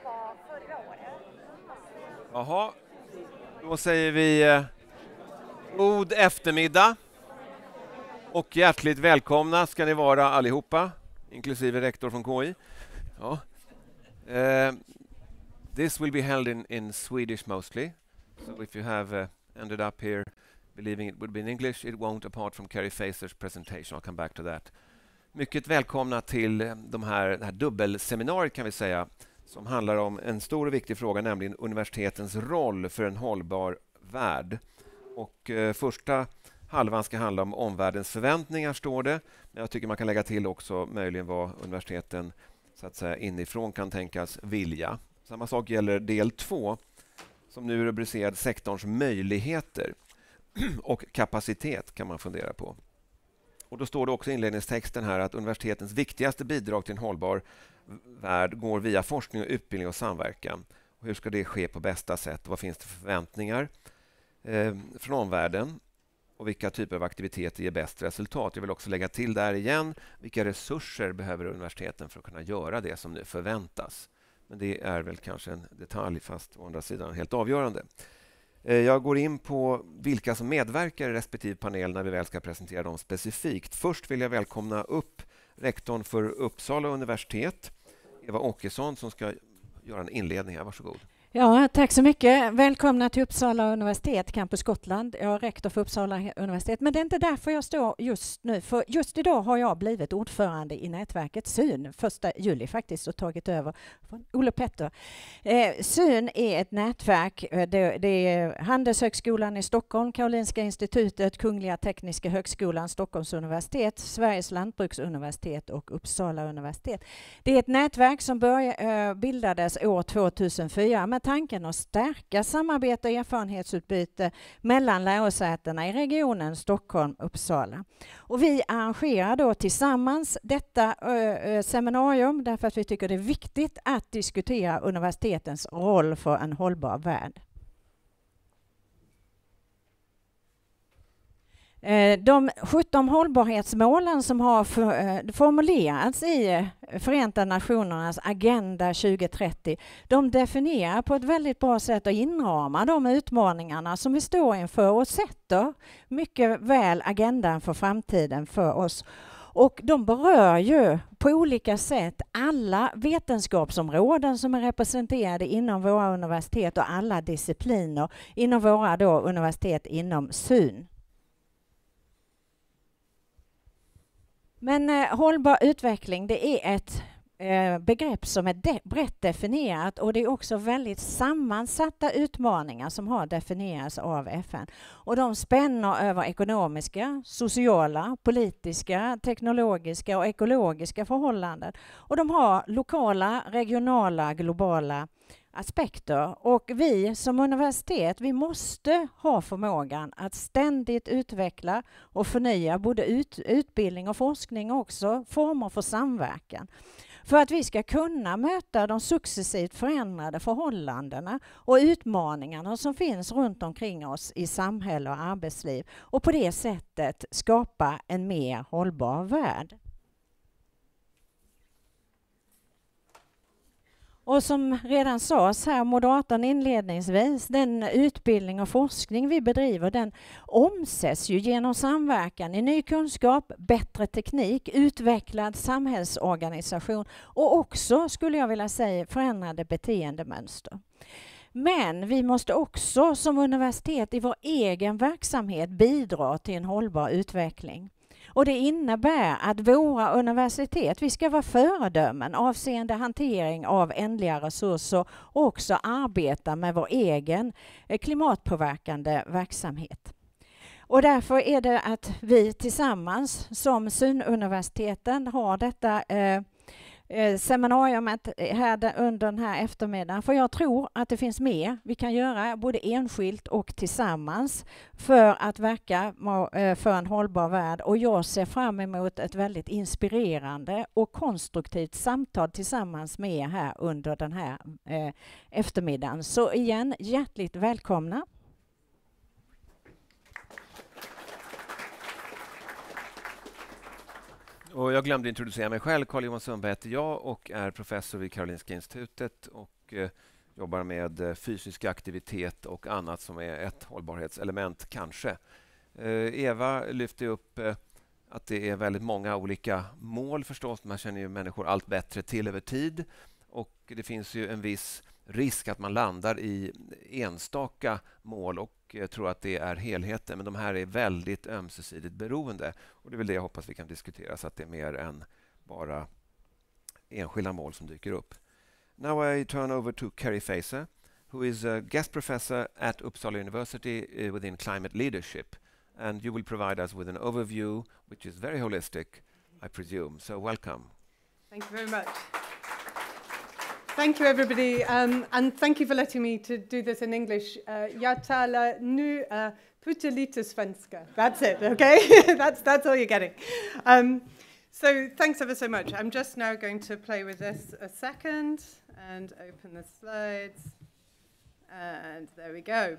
var förra året. Jaha, då säger vi god eftermiddag och hjärtligt välkomna ska ni vara allihopa, inklusive rektor från KI. Ja. This will be held in Swedish mostly, so if you have ended up here believing it would be in English, it won't, apart from Carrie Facers presentation. I'll come back to that. Mycket välkomna till det här dubbelseminariet kan vi säga, som handlar om en stor och viktig fråga, nämligen universitetens roll för en hållbar värld. Och första halvan ska handla om omvärldens förväntningar, står det. Men jag tycker man kan lägga till också möjligen vad universiteten så att säga inifrån kan tänkas vilja. Samma sak gäller del 2, som nu är rubricerad sektorns möjligheter och kapacitet, kan man fundera på. Och då står det också i inledningstexten här att universitetens viktigaste bidrag till en hållbar värld går via forskning och utbildning och samverkan. Och hur ska det ske på bästa sätt? Vad finns det för förväntningar från omvärlden? Och vilka typer av aktiviteter ger bäst resultat? Jag vill också lägga till där igen, vilka resurser behöver universiteten för att kunna göra det som nu förväntas? Men det är väl kanske en detalj, fast å andra sidan helt avgörande. Jag går in på vilka som medverkar i respektive panel när vi väl ska presentera dem specifikt. Först vill jag välkomna upp rektorn för Uppsala universitet, Eva Åkesson, som ska göra en inledning här. Varsågod. Ja, tack så mycket. Välkomna till Uppsala universitet, Campus Gotland. Jag är rektor för Uppsala universitet, men det är inte därför jag står just nu. För just idag har jag blivit ordförande i nätverket SUN, 1 juli faktiskt, och tagit över från Olle Petter. SUN är ett nätverk, det är Handelshögskolan i Stockholm, Karolinska institutet, Kungliga Tekniska högskolan, Stockholms universitet, Sveriges lantbruksuniversitet och Uppsala universitet. Det är ett nätverk som bildades år 2004 med tanken att stärka samarbete och erfarenhetsutbyte mellan lärosätena i regionen Stockholm-Uppsala. Och vi arrangerar då tillsammans detta seminarium därför att vi tycker det är viktigt att diskutera universitetens roll för en hållbar värld. De 17 hållbarhetsmålen som har formulerats i Förenta nationernas Agenda 2030, de definierar på ett väldigt bra sätt och inramar de utmaningarna som vi står inför och sätter mycket väl agendan för framtiden för oss. Och de berör ju på olika sätt alla vetenskapsområden som är representerade inom våra universitet och alla discipliner inom våra då universitet inom SUN. Men hållbar utveckling, det är ett begrepp som är brett definierat och det är också väldigt sammansatta utmaningar som har definierats av FN. Och de spänner över ekonomiska, sociala, politiska, teknologiska och ekologiska förhållanden. Och de har lokala, regionala, globala aspekter. Och vi som universitet, vi måste ha förmågan att ständigt utveckla och förnya både utbildning och forskning och också former för samverkan. För att vi ska kunna möta de successivt förändrade förhållandena och utmaningarna som finns runt omkring oss i samhälle och arbetsliv och på det sättet skapa en mer hållbar värld. Och som redan sades här, moderatorn inledningsvis, den utbildning och forskning vi bedriver, den omsätts ju genom samverkan i ny kunskap, bättre teknik, utvecklad samhällsorganisation och också, skulle jag vilja säga, förändrade beteendemönster. Men vi måste också som universitet i vår egen verksamhet bidra till en hållbar utveckling. Och det innebär att våra universitet, vi ska vara föredömen avseende hantering av ändliga resurser och också arbeta med vår egen klimatpåverkande verksamhet. Och därför är det att vi tillsammans som SUN-universiteten har detta seminariumet här under den här eftermiddagen. För jag tror att det finns mer vi kan göra både enskilt och tillsammans för att verka för en hållbar värld. Och jag ser fram emot ett väldigt inspirerande och konstruktivt samtal tillsammans med er här under den här eftermiddagen. Så igen, hjärtligt välkomna. Och jag glömde introducera mig själv. Carl-Johan Sundberg heter jag och är professor vid Karolinska institutet och jobbar med fysisk aktivitet och annat som är ett hållbarhetselement, kanske. Eva lyfte upp att det är väldigt många olika mål förstås. Man känner ju människor allt bättre till över tid och det finns ju en viss risk att man landar i enstaka mål och tror att det är helheten. Men de här är väldigt ömsesidigt beroende och det är väl det jag hoppas vi kan diskutera så att det är mer än bara enskilda mål som dyker upp. Now I turn over to Kerry Fazer, who is a guest professor at Uppsala University within climate leadership. And you will provide us with an overview, which is very holistic, I presume. So welcome. Thank you very much. Thank you, everybody. And thank you for letting me to do this in English. Jag talar nu pyttelite svenska. That's it, okay? that's all you're getting. So thanks ever so much. I'm just now going to play with this a second and open the slides. And there we go.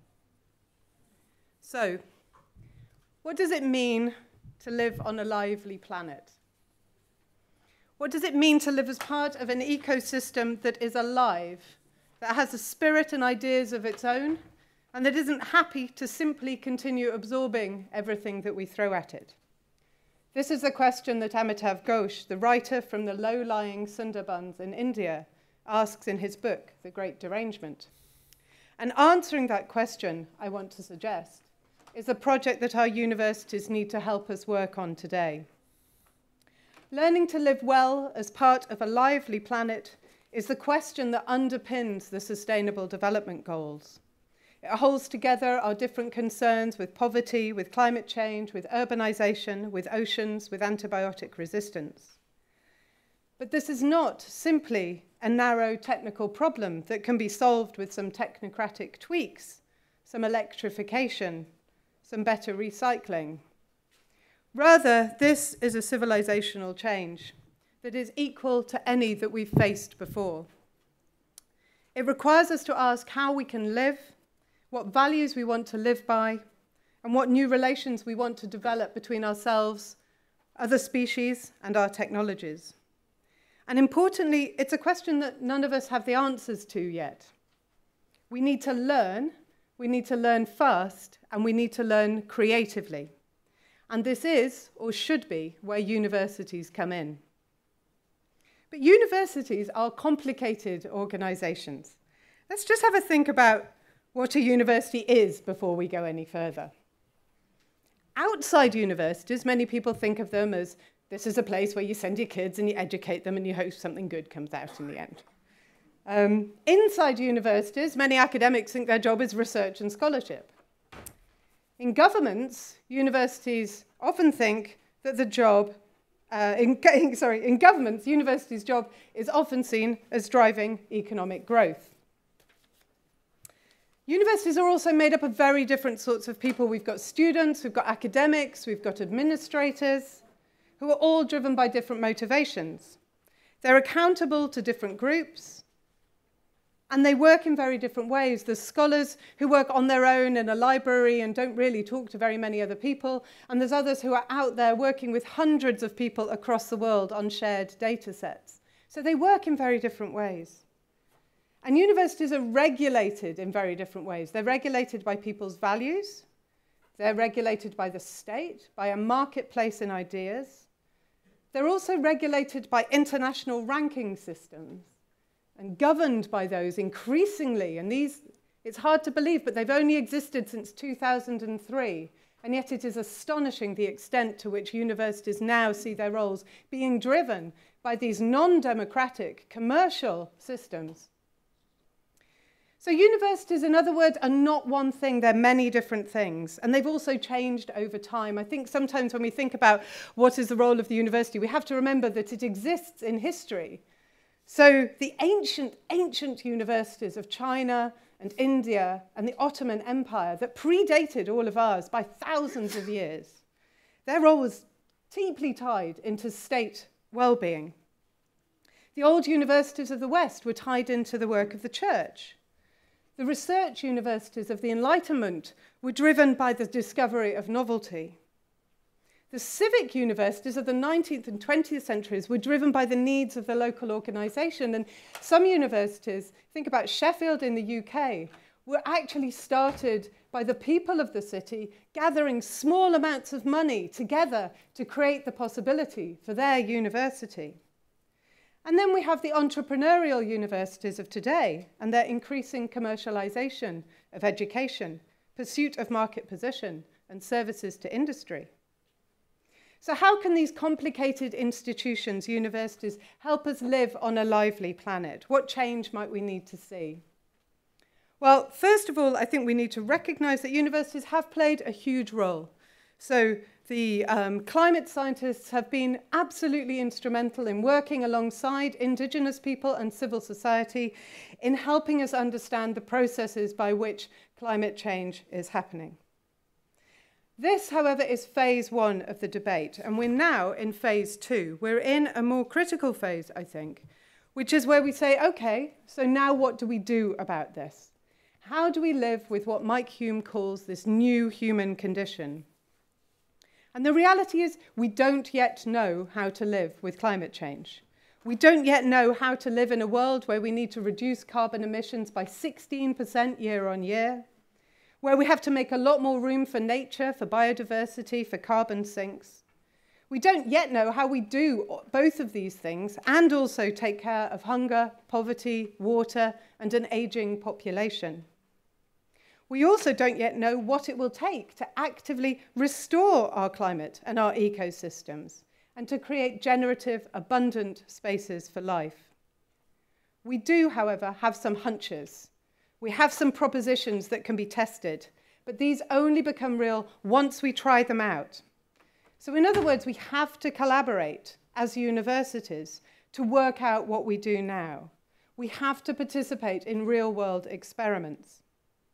So, what does it mean to live on a lively planet? What does it mean to live as part of an ecosystem that is alive, that has a spirit and ideas of its own, and that isn't happy to simply continue absorbing everything that we throw at it? This is the question that Amitav Ghosh, the writer from the low-lying Sundarbans in India, asks in his book, The Great Derangement. And answering that question, I want to suggest, is a project that our universities need to help us work on today. Learning to live well as part of a lively planet is the question that underpins the Sustainable Development Goals. It holds together our different concerns with poverty, with climate change, with urbanization, with oceans, with antibiotic resistance. But this is not simply a narrow technical problem that can be solved with some technocratic tweaks, some electrification, some better recycling. Rather, this is a civilizational change that is equal to any that we've faced before. It requires us to ask how we can live, what values we want to live by, and what new relations we want to develop between ourselves, other species, and our technologies. And importantly, it's a question that none of us have the answers to yet. We need to learn fast, and we need to learn creatively. And this is, or should be, where universities come in. But universities are complicated organizations. Let's just have a think about what a university is before we go any further. Outside universities, many people think of them as this is a place where you send your kids and you educate them and you hope something good comes out in the end. Inside universities, many academics think their job is research and scholarship. In governments, universities often think that the job, in governments, universities' job is often seen as driving economic growth. Universities are also made up of very different sorts of people. We've got students, we've got academics, we've got administrators, who are all driven by different motivations. They're accountable to different groups, and they work in very different ways. There's scholars who work on their own in a library and don't really talk to very many other people, and there's others who are out there working with hundreds of people across the world on shared data sets. So they work in very different ways. And universities are regulated in very different ways. They're regulated by people's values. They're regulated by the state, by a marketplace in ideas. They're also regulated by international ranking systems and governed by those increasingly. And these, it's hard to believe, but they've only existed since 2003. And yet it is astonishing the extent to which universities now see their roles being driven by these non-democratic commercial systems. So universities, in other words, are not one thing, they're many different things. And they've also changed over time. I think sometimes when we think about what is the role of the university, we have to remember that it exists in history. So the ancient universities of China and India and the Ottoman Empire that predated all of ours by thousands of years, their role was deeply tied into state well-being. The old universities of the West were tied into the work of the church. The research universities of the Enlightenment were driven by the discovery of novelty. The civic universities of the 19th and 20th centuries were driven by the needs of the local organisation. And some universities, think about Sheffield in the UK, were actually started by the people of the city gathering small amounts of money together to create the possibility for their university. And then we have the entrepreneurial universities of today and their increasing commercialisation of education, pursuit of market position, and services to industry. So how can these complicated institutions, universities, help us live on a lively planet? What change might we need to see? Well, first of all, I think we need to recognise that universities have played a huge role. So the climate scientists have been absolutely instrumental in working alongside Indigenous people and civil society in helping us understand the processes by which climate change is happening. This, however, is phase one of the debate, and we're now in phase two. We're in a more critical phase, I think, which is where we say, okay, so now what do we do about this? How do we live with what Mike Hume calls this new human condition? And the reality is we don't yet know how to live with climate change. We don't yet know how to live in a world where we need to reduce carbon emissions by 16% year on year, where we have to make a lot more room for nature, for biodiversity, for carbon sinks. We don't yet know how we do both of these things and also take care of hunger, poverty, water, and an aging population. We also don't yet know what it will take to actively restore our climate and our ecosystems and to create generative, abundant spaces for life. We do, however, have some hunches. We have some propositions that can be tested, but these only become real once we try them out. So in other words, we have to collaborate as universities to work out what we do now. We have to participate in real-world experiments.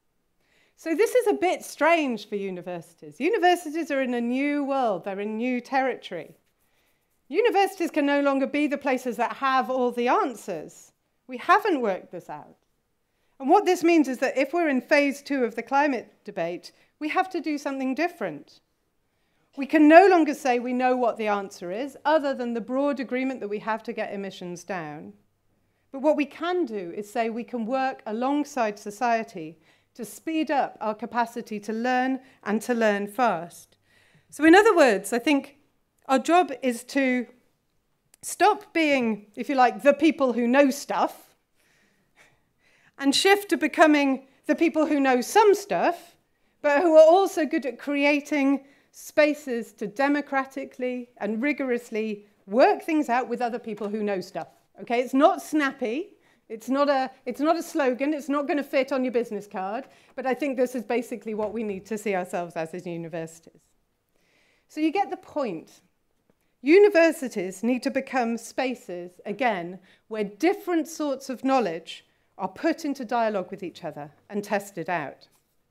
So this is a bit strange for universities. Universities are in a new world. They're in new territory. Universities can no longer be the places that have all the answers. We haven't worked this out. And what this means is that if we're in phase two of the climate debate, we have to do something different. We can no longer say we know what the answer is, other than the broad agreement that we have to get emissions down. But what we can do is say we can work alongside society to speed up our capacity to learn and to learn fast. So in other words, I think our job is to stop being, if you like, the people who know stuff, and shift to becoming the people who know some stuff, but who are also good at creating spaces to democratically and rigorously work things out with other people who know stuff. Okay, it's not snappy, it's not a slogan, it's not going to fit on your business card, but I think this is basically what we need to see ourselves as universities. So you get the point. Universities need to become spaces, again, where different sorts of knowledge are put into dialogue with each other and tested out.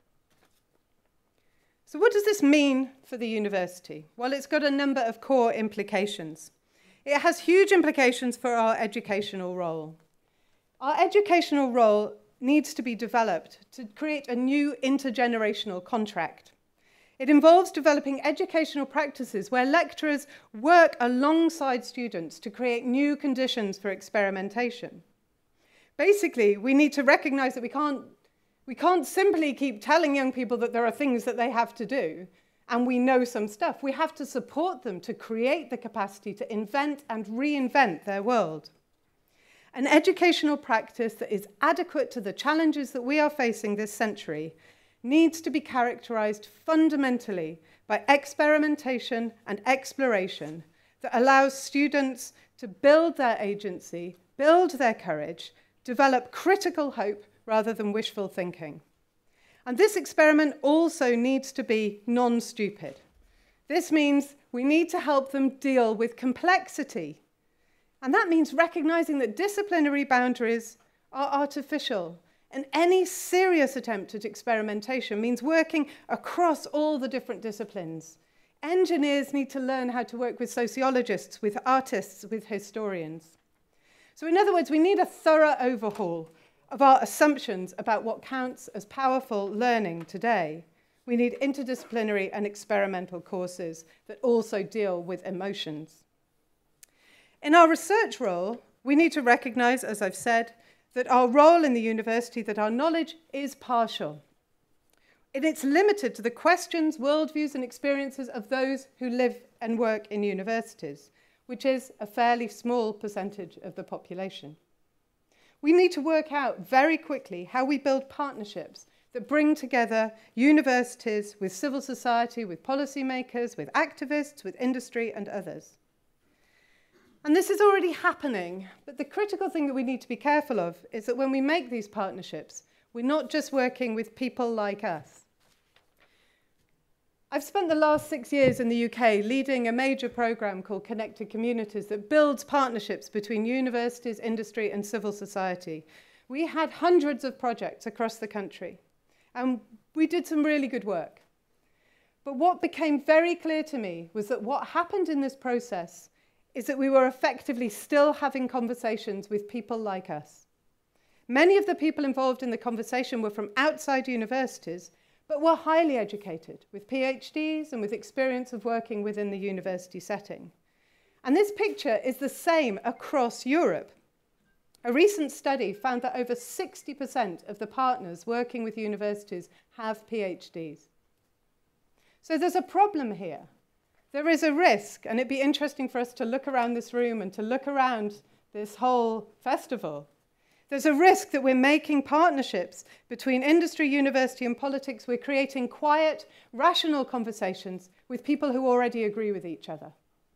So what does this mean for the university? Well, it's got a number of core implications. It has huge implications for our educational role. Our educational role needs to be developed to create a new intergenerational contract. It involves developing educational practices where lecturers work alongside students to create new conditions for experimentation. Basically, we need to recognize that we can't simply keep telling young people that there are things that they have to do and we know some stuff. We have to support them to create the capacity to invent and reinvent their world. An educational practice that is adequate to the challenges that we are facing this century needs to be characterized fundamentally by experimentation and exploration that allows students to build their agency, build their courage, develop critical hope rather than wishful thinking. And this experiment also needs to be non-stupid. This means we need to help them deal with complexity. And that means recognizing that disciplinary boundaries are artificial. And any serious attempt at experimentation means working across all the different disciplines. Engineers need to learn how to work with sociologists, with artists, with historians. So in other words, we need a thorough overhaul of our assumptions about what counts as powerful learning today. We need interdisciplinary and experimental courses that also deal with emotions. In our research role, we need to recognize, as I've said, that our role in the university, that our knowledge is partial. It's limited to the questions, worldviews, and experiences of those who live and work in universities, which is a fairly small percentage of the population. We need to work out very quickly how we build partnerships that bring together universities with civil society, with policymakers, with activists, with industry, and others. And this is already happening, but the critical thing that we need to be careful of is that when we make these partnerships, we're not just working with people like us. I've spent the last 6 years in the UK leading a major program called Connected Communities that builds partnerships between universities, industry, and civil society. We had hundreds of projects across the country, and we did some really good work. But what became very clear to me was that what happened in this process is that we were effectively still having conversations with people like us. Many of the people involved in the conversation were from outside universities, but were highly educated, with PhDs and with experience of working within the university setting. And this picture is the same across Europe. A recent study found that over 60% of the partners working with universities have PhDs. So there's a problem here. There is a risk, and it'd be interesting for us to look around this room and to look around this whole festival. There's a risk that we're making partnerships between industry, university, and politics. We're creating quiet, rational conversations with people who already agree with each other.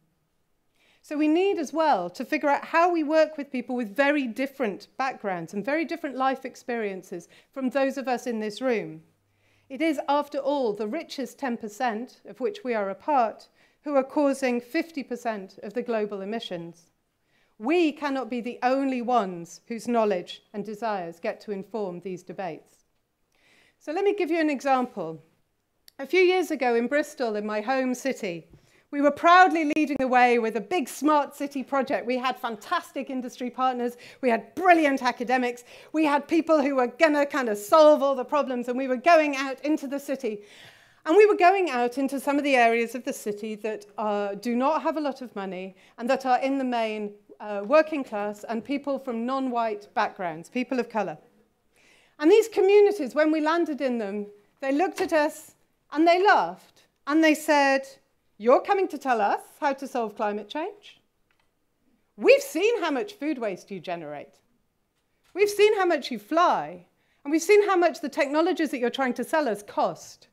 So we need as well to figure out how we work with people with very different backgrounds and very different life experiences from those of us in this room. It is, after all, the richest 10%, of which we are a part, who are causing 50% of the global emissions. We cannot be the only ones whose knowledge and desires get to inform these debates. So let me give you an example. A few years ago in Bristol, in my home city, we were proudly leading the way with a big smart city project. We had fantastic industry partners. We had brilliant academics. We had people who were going to kind of solve all the problems, and we were going out into the city. And we were going out into some of the areas of the city that do not have a lot of money and that are in the main working class and people from non-white backgrounds, people of colour. And these communities, when we landed in them, they looked at us and they laughed. And they said, "You're coming to tell us how to solve climate change? We've seen how much food waste you generate. We've seen how much you fly. And we've seen how much the technologies that you're trying to sell us cost.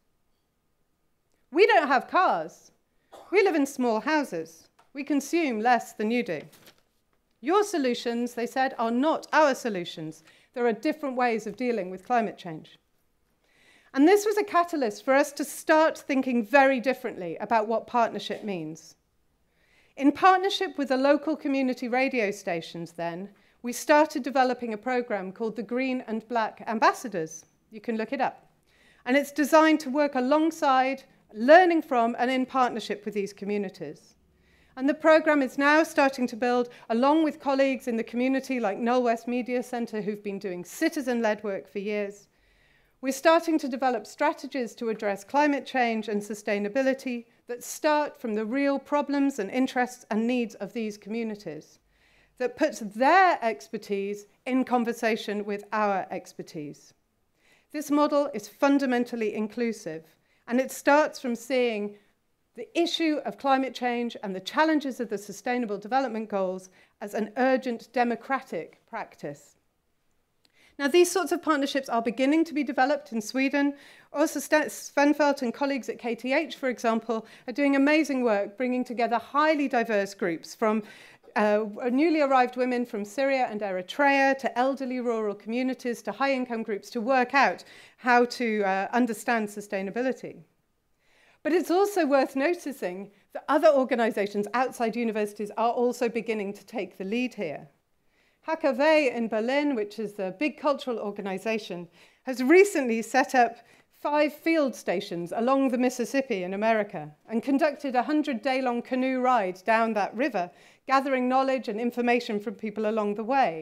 We don't have cars. We live in small houses. We consume less than you do. Your solutions," they said, "are not our solutions. There are different ways of dealing with climate change." And this was a catalyst for us to start thinking very differently about what partnership means. In partnership with the local community radio stations then, we started developing a program called the Green and Black Ambassadors. You can look it up. And it's designed to work alongside, learning from, and in partnership with these communities. And the program is now starting to build, along with colleagues in the community like Knoll West Media Centre, who've been doing citizen-led work for years. We're starting to develop strategies to address climate change and sustainability that start from the real problems and interests and needs of these communities, that puts their expertise in conversation with our expertise. This model is fundamentally inclusive, and it starts from seeing the issue of climate change and the challenges of the Sustainable Development Goals as an urgent democratic practice. Now, these sorts of partnerships are beginning to be developed in Sweden. Also, Svenfeldt and colleagues at KTH, for example, are doing amazing work bringing together highly diverse groups from newly arrived women from Syria and Eritrea to elderly rural communities to high-income groups to work out how to understand sustainability. But it's also worth noticing that other organizations outside universities are also beginning to take the lead here. HKW in Berlin, which is a big cultural organization, has recently set up 5 field stations along the Mississippi in America and conducted a 100-day-long canoe ride down that river, gathering knowledge and information from people along the way.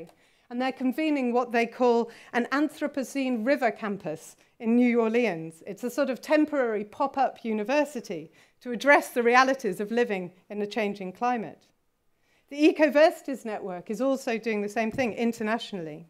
and they're convening what they call an Anthropocene River campus in New Orleans. It's a sort of temporary pop-up university to address the realities of living in a changing climate. The Ecoversities Network is also doing the same thing internationally.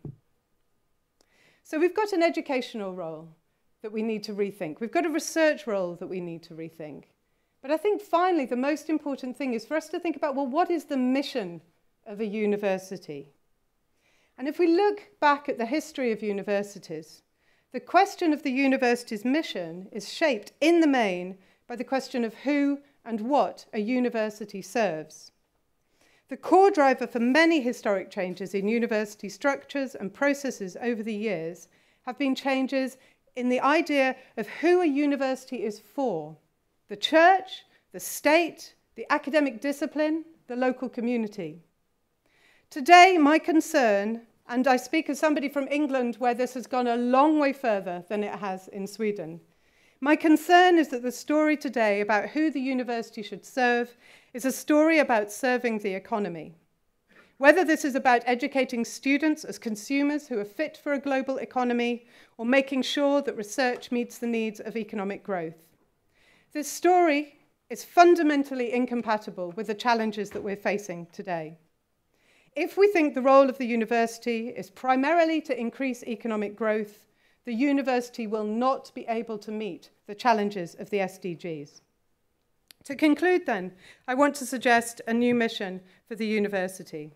So we've got an educational role that we need to rethink. We've got a research role that we need to rethink. But I think finally the most important thing is for us to think about, well, what is the mission of a university? And if we look back at the history of universities, the question of the university's mission is shaped in the main by the question of who and what a university serves. The core driver for many historic changes in university structures and processes over the years have been changes in the idea of who a university is for: the church, the state, the academic discipline, the local community. Today, my concern, and I speak as somebody from England where this has gone a long way further than it has in Sweden, my concern is that the story today about who the university should serve is a story about serving the economy. Whether this is about educating students as consumers who are fit for a global economy, or making sure that research meets the needs of economic growth. This story is fundamentally incompatible with the challenges that we're facing today. If we think the role of the university is primarily to increase economic growth, the university will not be able to meet the challenges of the SDGs. To conclude then, I want to suggest a new mission for the university.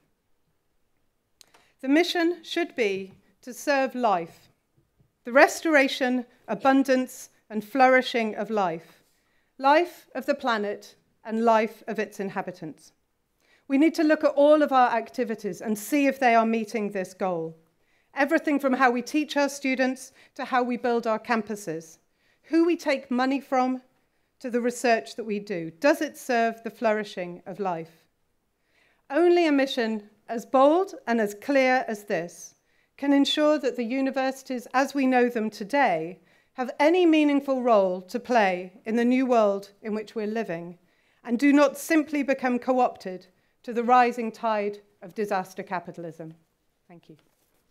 The mission should be to serve life, the restoration, abundance, and flourishing of life, life of the planet and life of its inhabitants. We need to look at all of our activities and see if they are meeting this goal. Everything from how we teach our students to how we build our campuses, who we take money from to the research that we do. Does it serve the flourishing of life? Only a mission as bold and as clear as this can ensure that the universities as we know them today have any meaningful role to play in the new world in which we're living, and do not simply become co-opted to the rising tide of disaster capitalism. Thank you.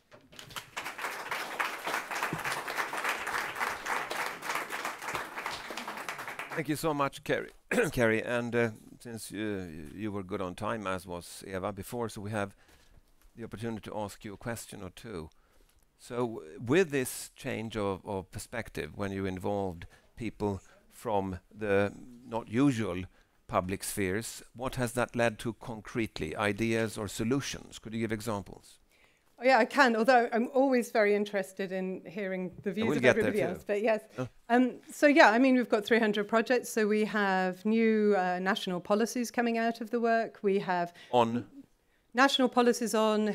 Thank you so much, Carrie. Carrie, and since you were good on time, as was Eva before, so we have the opportunity to ask you a question or two. So with this change of perspective, when you involved people from the not usual public spheres, what has that led to concretely? Ideas or solutions? Could you give examples? Oh, yeah, I can, although I'm always very interested in hearing the views of everybody else. But yes, so yeah, I mean, we've got 300 projects. So we have new national policies coming out of the work. We have on national policies on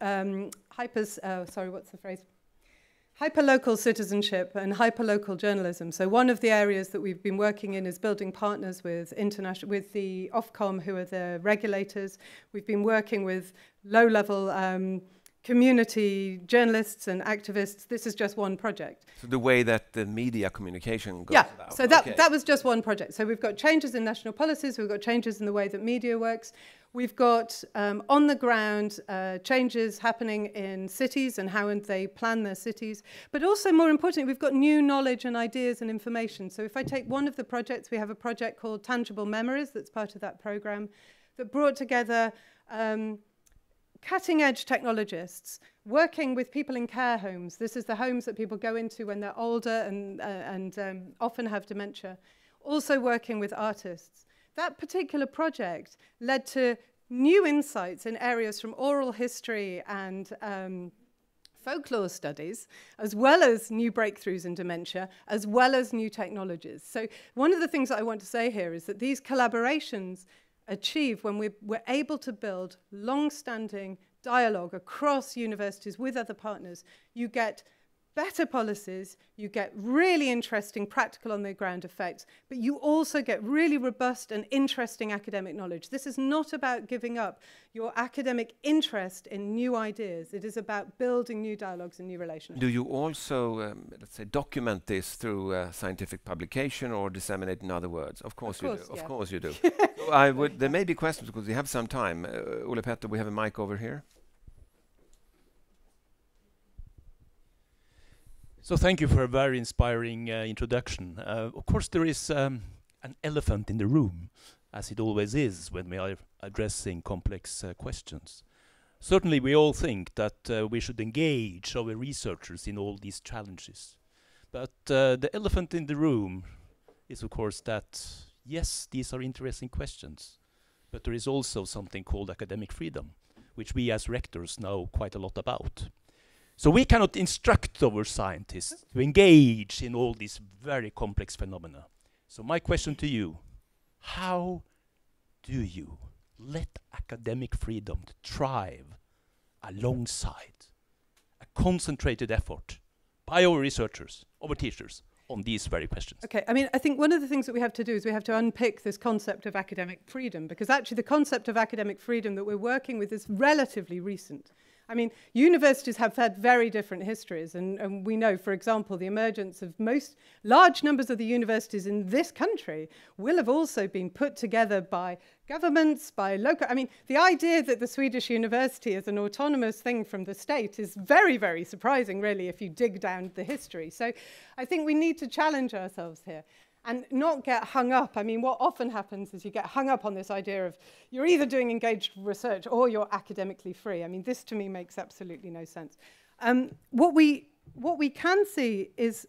hyperlocal citizenship and hyperlocal journalism. So one of the areas that we've been working in is building partners with the Ofcom, who are the regulators. We've been working with low-level community journalists and activists. This is just one project. So the way that the media communication goes about. So that was just one project. So we've got changes in national policies, we've got changes in the way that media works. We've got on the ground changes happening in cities and how they plan their cities. But also, more importantly, we've got new knowledge and ideas and information. So if I take one of the projects, we have a project called Tangible Memories that's part of that program that brought together cutting-edge technologists working with people in care homes. This is the homes that people go into when they're older and often have dementia. Also working with artists. That particular project led to new insights in areas from oral history and folklore studies, as well as new breakthroughs in dementia, as well as new technologies. So one of the things that I want to say here is that these collaborations achieve when we're able to build long-standing dialogue across universities with other partners. You get better policies, you get really interesting practical on the ground effects, but you also get really robust and interesting academic knowledge. This is not about giving up your academic interest in new ideas. It is about building new dialogues and new relationships. Do you also, let's say, document this through scientific publication or disseminate in other words? Of course you do. Yeah. Of course you do. So there may be questions because we have some time. Ole Petter, we have a mic over here. So thank you for a very inspiring introduction. Of course, there is an elephant in the room, as it always is when we are addressing complex questions. Certainly, we all think that we should engage our researchers in all these challenges. But the elephant in the room is, of course, that, yes, these are interesting questions, but there is also something called academic freedom, which we as rectors know quite a lot about. So we cannot instruct our scientists to engage in all these very complex phenomena. So my question to you, how do you let academic freedom thrive alongside a concentrated effort by our researchers, our teachers, on these very questions? Okay, I mean, I think one of the things that we have to do is we have to unpick this concept of academic freedom, because actually the concept of academic freedom that we're working with is relatively recent. I mean, universities have had very different histories, and we know, for example, the emergence of most large numbers of the universities in this country will have also been put together by governments, by local... I mean, the idea that the Swedish university is an autonomous thing from the state is very, very surprising, really, if you dig down the history. So I think we need to challenge ourselves here and not get hung up. I mean, what often happens is you get hung up on this idea of you're either doing engaged research or you're academically free. I mean, this to me makes absolutely no sense. What we can see is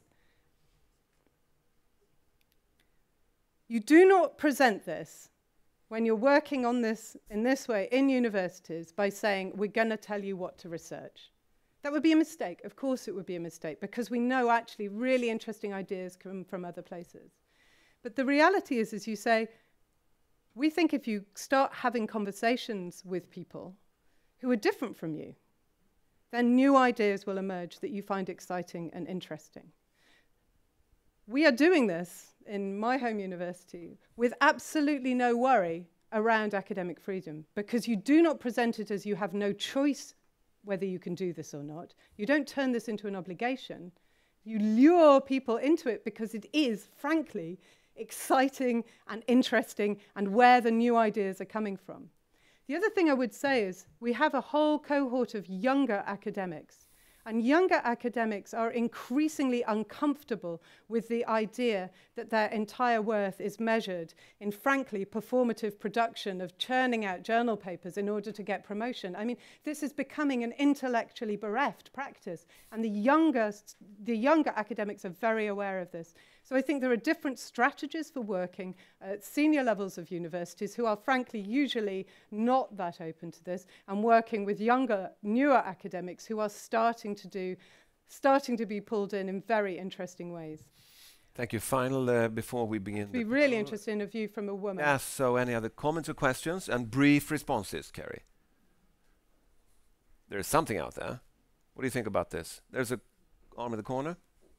you do not present this when you're working on this in this way in universities by saying, we're going to tell you what to research. That would be a mistake. Of course it would be a mistake, because we know actually really interesting ideas come from other places. But the reality is, as you say, we think if you start having conversations with people who are different from you, then new ideas will emerge that you find exciting and interesting. We are doing this in my home university with absolutely no worry around academic freedom, because you do not present it as you have no choice whether you can do this or not. You don't turn this into an obligation. You lure people into it because it is, frankly, exciting and interesting and where the new ideas are coming from. The other thing I would say is we have a whole cohort of younger academics, and younger academics are increasingly uncomfortable with the idea that their entire worth is measured in, frankly, performative production of churning out journal papers in order to get promotion. I mean, this is becoming an intellectually bereft practice, and the younger academics are very aware of this. So I think there are different strategies for working at senior levels of universities who are, frankly, usually not that open to this, and working with younger, newer academics who are starting to be pulled in very interesting ways. Thank you. Final, before we begin. I'd be really interested in a view from a woman. Yes, so any other comments or questions? And brief responses, Kerry. There is something out there. What do you think about this? There's an arm in the corner.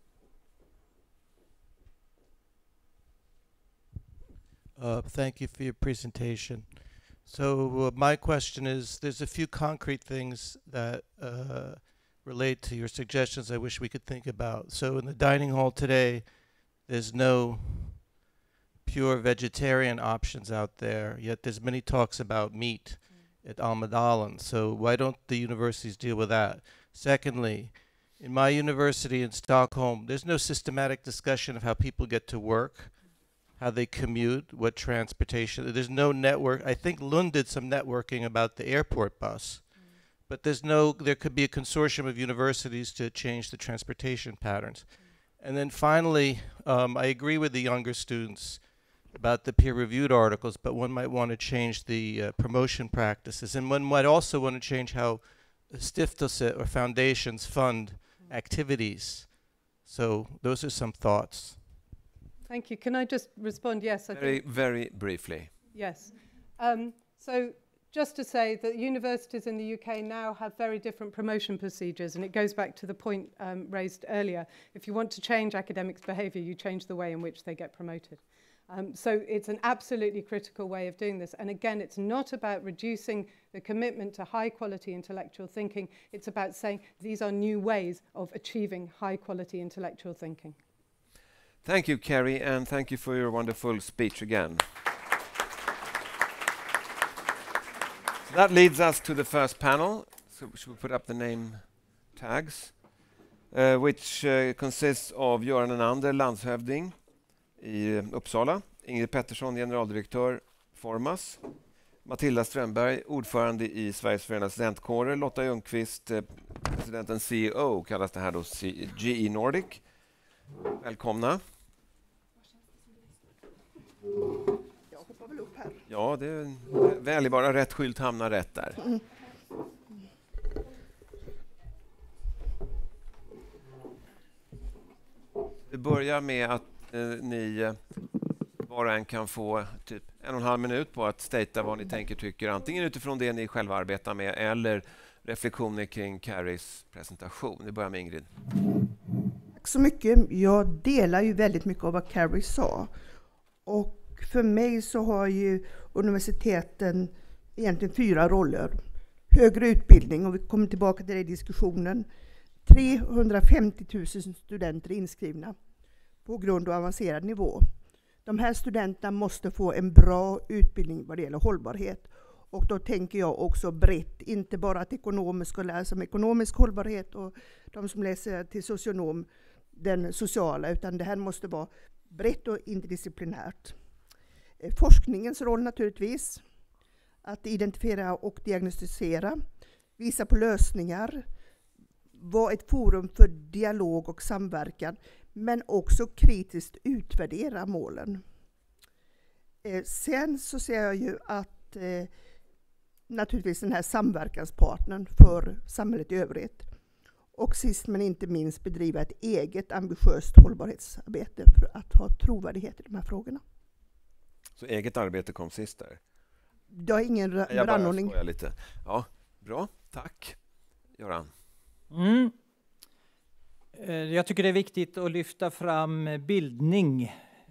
Thank you for your presentation. So my question is, there's a few concrete things that relate to your suggestions I wish we could think about. So in the dining hall today, there's no pure vegetarian options out there, yet there's many talks about meat at Almedalen. So why don't the universities deal with that? Secondly, in my university in Stockholm, there's no systematic discussion of how people get to work, how they commute, what transportation. There's no network. I think Lund did some networking about the airport bus, but there could be a consortium of universities to change the transportation patterns. And then finally, I agree with the younger students about the peer-reviewed articles, but one might want to change the promotion practices. And one might also want to change how stiftelse or foundations fund activities. So those are some thoughts. Thank you. Can I just respond? Yes. Very briefly. Yes. So just to say that universities in the UK now have very different promotion procedures, and it goes back to the point raised earlier. If you want to change academics' behaviour, you change the way in which they get promoted. So it's an absolutely critical way of doing this. And again, it's not about reducing the commitment to high-quality intellectual thinking. It's about saying these are new ways of achieving high-quality intellectual thinking. Thank you, Kerry, and thank you for your wonderful speech again. That leads us to the first panel. So should we put up the name tags? which consists of Göran Enander, landshövding i Uppsala, Ingrid Pettersson, generaldirektör Formas, Matilda Strömberg, ordförande i Sveriges förenade studentkårer, Lotta Ljungqvist, presidenten CEO, kallas det här då GE Nordic. Välkomna. Jag hoppar väl upp här. Ja, det är väl bara rätt skylt hamnar rätt där. Vi börjar med att ni var och en kan få typ 1,5 minut på att statea vad ni tänker tycker, antingen utifrån det ni själva arbetar med eller reflektioner kring Carries presentation. Vi börjar med Ingrid. Tack så mycket. Jag delar ju väldigt mycket av vad Carrie sa. Och för mig så har ju universiteten egentligen 4 roller. Högre utbildning, och vi kommer tillbaka till det i diskussionen. 350 000 studenter inskrivna på grund- och avancerad nivå. De här studenterna måste få en bra utbildning vad det gäller hållbarhet. Och då tänker jag också brett, inte bara att ekonomer ska lära sig om ekonomisk hållbarhet och de som läser till socionom den sociala, utan det här måste vara brett och interdisciplinärt. Forskningens roll naturligtvis, att identifiera och diagnostisera, visa på lösningar, vara ett forum för dialog och samverkan, men också kritiskt utvärdera målen. Sen så ser jag ju att naturligtvis den här samverkanspartnern för samhället i övrigt. Och sist men inte minst bedriva ett eget ambitiöst hållbarhetsarbete för att ha trovärdighet i de här frågorna. Så eget arbete kom sist där? Jag har ingen rannordning. Jag bara lite. Ja, bra. Tack. Göran. Jag tycker det är viktigt att lyfta fram bildning.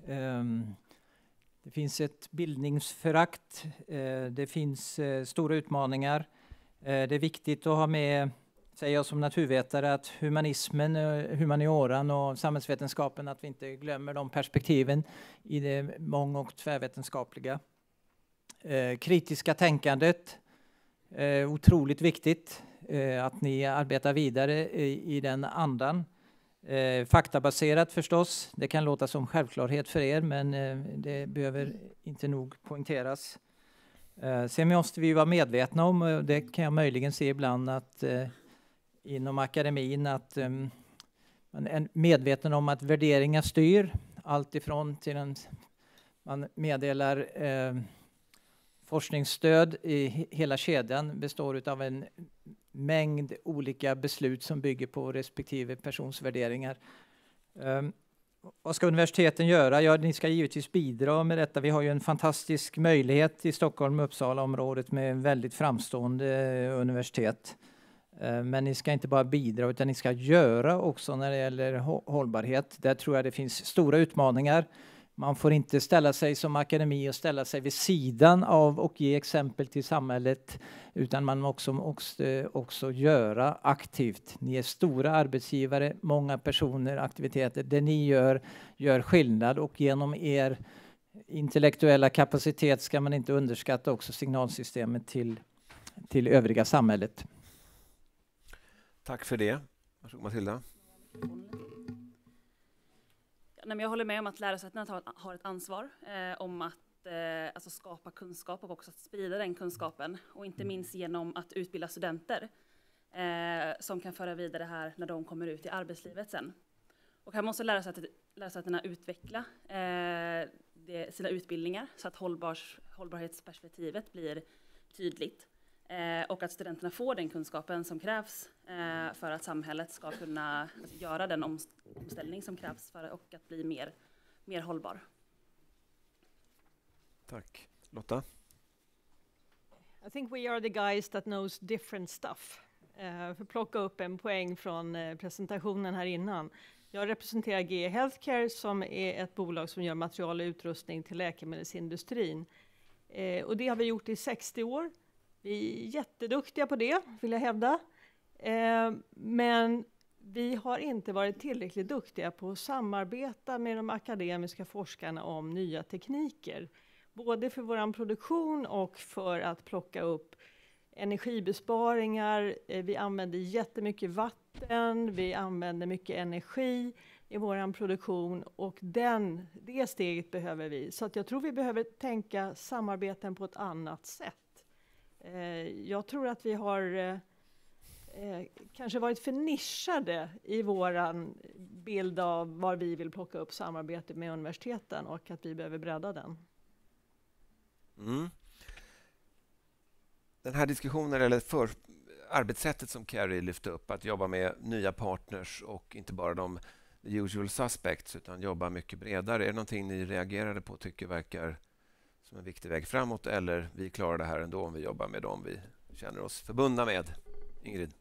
Det finns ett bildningsförakt. Det finns stora utmaningar. Det är viktigt att ha med, säger jag som naturvetare, att humanismen, humanioran och samhällsvetenskapen, att vi inte glömmer de perspektiven i det mång- och tvärvetenskapliga. Kritiska tänkandet, otroligt viktigt att ni arbetar vidare i den andan. Faktabaserat förstås, det kan låta som självklarhet för er, men det behöver inte nog poängteras. Sen måste vi vara medvetna om, och det kan jag möjligen se ibland, att inom akademin att man är medveten om att värderingar styr allt ifrån till man meddelar forskningsstöd i hela kedjan består av en mängd olika beslut som bygger på respektive persons värderingar. Vad ska universiteten göra? Ja, ni ska givetvis bidra med detta. Vi har ju en fantastisk möjlighet i Stockholm och Uppsala-området med en väldigt framstående universitet. Men ni ska inte bara bidra utan ni ska göra också när det gäller hållbarhet. Där tror jag det finns stora utmaningar. Man får inte ställa sig som akademi och ställa sig vid sidan av och ge exempel till samhället, utan man måste också göra aktivt. Ni är stora arbetsgivare, många personer, aktiviteter. Det ni gör skillnad, och genom er intellektuella kapacitet ska man inte underskatta också signalsystemet till övriga samhället. Tack för det. Varsågod Matilda. Nej, men jag håller med om att lärosätena har ett ansvar om att alltså skapa kunskap och också att sprida den kunskapen. Och inte minst genom att utbilda studenter som kan föra vidare det här när de kommer ut i arbetslivet sen. Och här måste lärosätena utveckla sina utbildningar så att hållbarhetsperspektivet blir tydligt. Och att studenterna får den kunskapen som krävs för att samhället ska kunna göra den omställning som krävs för och att bli mer hållbar. Tack. Lotta? I think we are the guys that knows different stuff. För att plocka upp en poäng från presentationen här innan. Jag representerar GE Healthcare som är ett bolag som gör material och utrustning till läkemedelsindustrin. Och det har vi gjort i 60 år. Vi är jätteduktiga på det, vill jag hävda. Men vi har inte varit tillräckligt duktiga på att samarbeta med de akademiska forskarna om nya tekniker. Både för vår produktion och för att plocka upp energibesparingar, vi använder jättemycket vatten, vi använder mycket energi i vår produktion och det steget behöver vi. Så att jag tror vi behöver tänka samarbeten på ett annat sätt. Jag tror att vi har kanske varit för nischade i våran bild av var vi vill plocka upp samarbete med universiteten och att vi behöver bredda den. Mm. Den här diskussionen eller arbetssättet som Carrie lyfte upp, att jobba med nya partners och inte bara de usual suspects utan jobba mycket bredare. Är det någonting ni reagerade på och tycker verkar som en viktig väg framåt, eller vi klarar det här ändå om vi jobbar med dem vi känner oss förbundna med? Ingrid?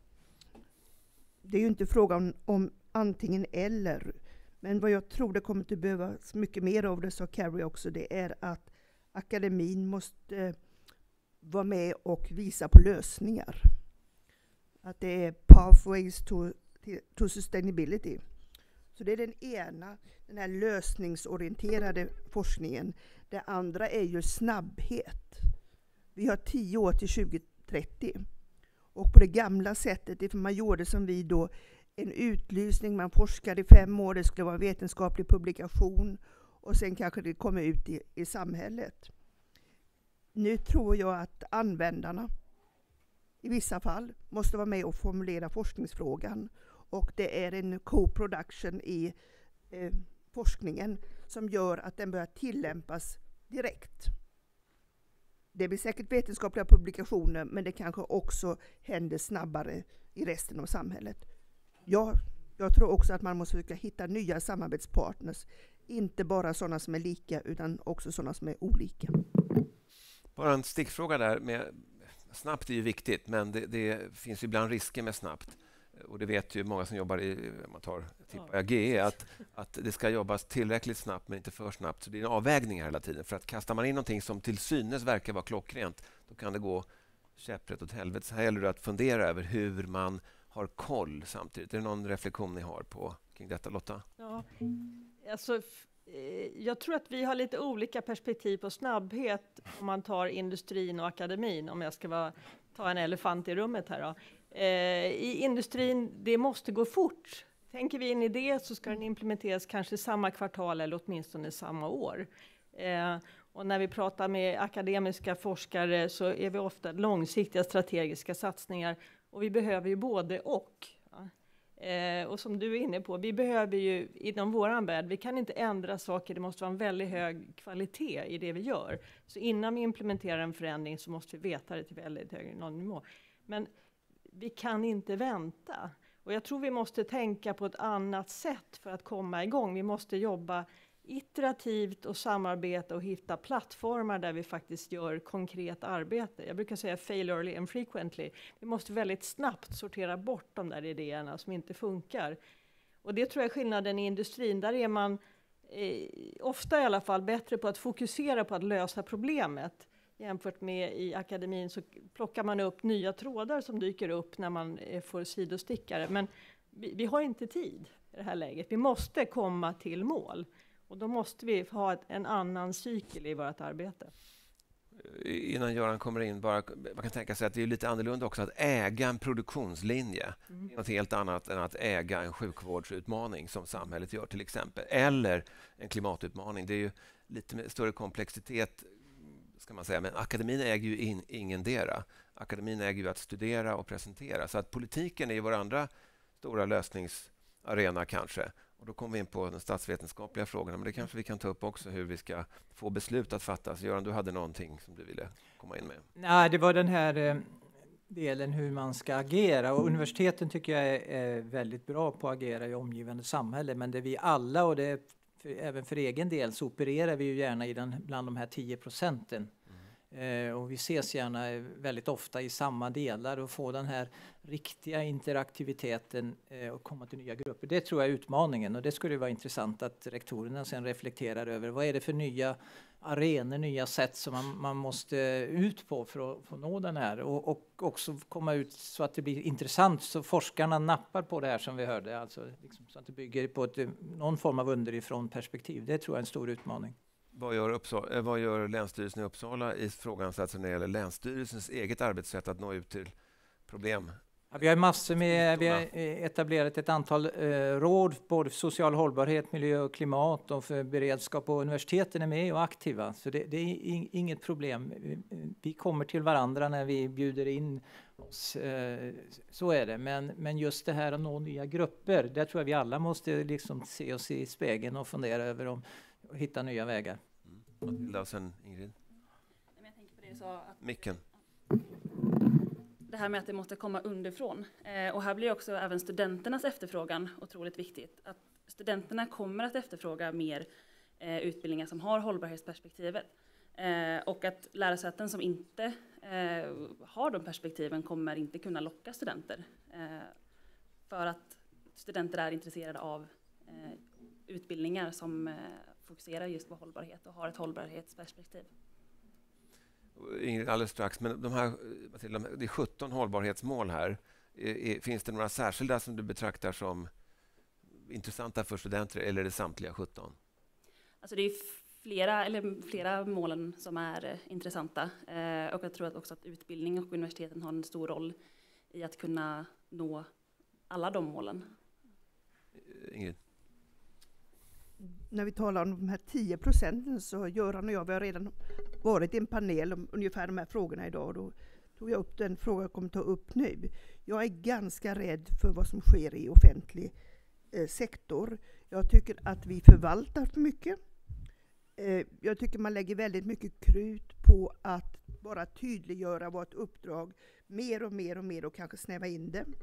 Det är ju inte frågan om antingen eller, men vad jag tror det kommer att behövas mycket mer av, det sa Carrie också, det är att akademin måste vara med och visa på lösningar. Att det är pathways to sustainability. Så det är den här lösningsorienterade forskningen. Det andra är ju snabbhet. Vi har 10 år till 2030. Och på det gamla sättet, ifall man gjorde som vi då, en utlysning, man forskade i 5 år, det skulle vara en vetenskaplig publikation och sen kanske det kommer ut i samhället. Nu tror jag att användarna i vissa fall måste vara med och formulera forskningsfrågan. Och det är en co-production i forskningen som gör att den börjar tillämpas direkt. Det blir säkert vetenskapliga publikationer, men det kanske också händer snabbare i resten av samhället. Jag tror också att man måste försöka hitta nya samarbetspartners. Inte bara sådana som är lika, utan också sådana som är olika. Bara en stickfråga där. Snabbt är ju viktigt, men det finns ju ibland risker med snabbt. Och det vet ju många som jobbar på AGE, att det ska jobbas tillräckligt snabbt men inte för snabbt. Så det är en avvägning hela tiden. För att kastar man in någonting som till synes verkar vara klockrent, då kan det gå käpprätt åt helvete. Så här gäller det att fundera över hur man har koll samtidigt. Är det någon reflektion ni har kring detta, Lotta? Ja, alltså, jag tror att vi har lite olika perspektiv på snabbhet om man tar industrin och akademin, om jag ska ta en elefant i rummet här då. I industrin, det måste gå fort. Tänker vi in i det så ska den implementeras kanske samma kvartal eller åtminstone samma år. Och när vi pratar med akademiska forskare så är vi ofta långsiktiga strategiska satsningar. Och vi behöver ju både och. Och som du är inne på, vi behöver ju inom våran värld, vi kan inte ändra saker, det måste vara en väldigt hög kvalitet i det vi gör. Så innan vi implementerar en förändring så måste vi veta det till väldigt hög nivå. Men vi kan inte vänta. Och jag tror vi måste tänka på ett annat sätt för att komma igång. Vi måste jobba iterativt och samarbeta och hitta plattformar där vi faktiskt gör konkret arbete. Jag brukar säga fail early and frequently. Vi måste väldigt snabbt sortera bort de där idéerna som inte funkar. Och det tror jag är skillnaden i industrin. Där är man ofta i alla fall bättre på att fokusera på att lösa problemet. Jämfört med i akademin så plockar man upp nya trådar som dyker upp när man får sidostickare. Men vi har inte tid i det här läget. Vi måste komma till mål. Och då måste vi ha en annan cykel i vårt arbete. Innan Göran kommer in, man kan tänka sig att det är lite annorlunda också att äga en produktionslinje. Det är något helt annat än att äga en sjukvårdsutmaning som samhället gör till exempel. Eller en klimatutmaning. Det är ju lite större komplexitet, ska man säga, men akademin äger ju ingendera. Akademin äger ju att studera och presentera. Så att politiken är ju vår andra stora lösningsarena kanske. Och då kommer vi in på de statsvetenskapliga frågorna, men det kanske vi kan ta upp också, hur vi ska få beslut att fattas. Göran, du hade någonting som du ville komma in med. Nej, det var den här delen hur man ska agera. Och universiteten tycker jag är väldigt bra på att agera i omgivande samhälle, men det vi alla, och det även för egen del, så opererar vi ju gärna bland de här 10%. Och vi ses gärna väldigt ofta i samma delar och få den här riktiga interaktiviteten och komma till nya grupper. Det tror jag är utmaningen, och det skulle vara intressant att rektorerna sen reflekterar över vad är det för nya arenor, nya sätt som man måste ut på för att få nå den här, och också komma ut så att det blir intressant så forskarna nappar på det här som vi hörde, alltså liksom, så att det bygger på någon form av underifrån perspektiv. Det tror jag är en stor utmaning. vad gör Länsstyrelsen i Uppsala i frågan så att när det gäller Länsstyrelsens eget arbetssätt att nå ut till problem? Ja, vi har etablerat ett antal råd, både för social hållbarhet, miljö och klimat och för beredskap, och universiteten är med och aktiva. Så det är inget problem. Vi kommer till varandra när vi bjuder in oss. Så är det. Men just det här att nå nya grupper, där tror jag vi alla måste liksom se oss i spegeln och fundera över och hitta nya vägar. Matilda och sen Ingrid. Jag tänker på det så att Micken. det här med att det måste komma underifrån. Och här blir också även studenternas efterfrågan otroligt viktigt. Att studenterna kommer att efterfråga mer utbildningar som har hållbarhetsperspektivet. Och att lärosäten som inte har de perspektiven kommer inte kunna locka studenter. För att studenter är intresserade av utbildningar som fokuserar just på hållbarhet och har ett hållbarhetsperspektiv. Ingrid, alldeles strax, men det är 17 hållbarhetsmål här. Finns det några särskilda som du betraktar som intressanta för studenter, eller är det samtliga 17? Alltså det är flera målen som är intressanta. Och jag tror att också att utbildning och universiteten har en stor roll i att kunna nå alla de målen. Ingrid? När vi talar om de här 10% så Göran och jag, vi har redan varit i en panel om ungefär de här frågorna idag. Då tog jag upp den fråga jag kommer ta upp nu. Jag är ganska rädd för vad som sker i offentlig sektor. Jag tycker att vi förvaltar för mycket. Jag tycker man lägger väldigt mycket krut på att bara tydliggöra vårt uppdrag mer och kanske snäva in det.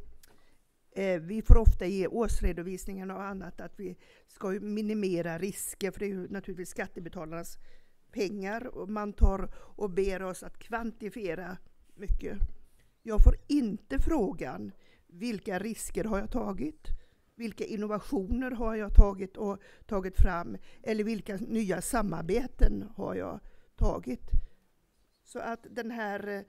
Vi får ofta ge årsredovisningarna och annat att vi ska minimera risker, för det är ju naturligtvis skattebetalarnas pengar, och man tar och ber oss att kvantifiera mycket. Jag får inte frågan vilka risker har jag tagit, vilka innovationer har jag tagit fram, eller vilka nya samarbeten har jag tagit. Så att den här,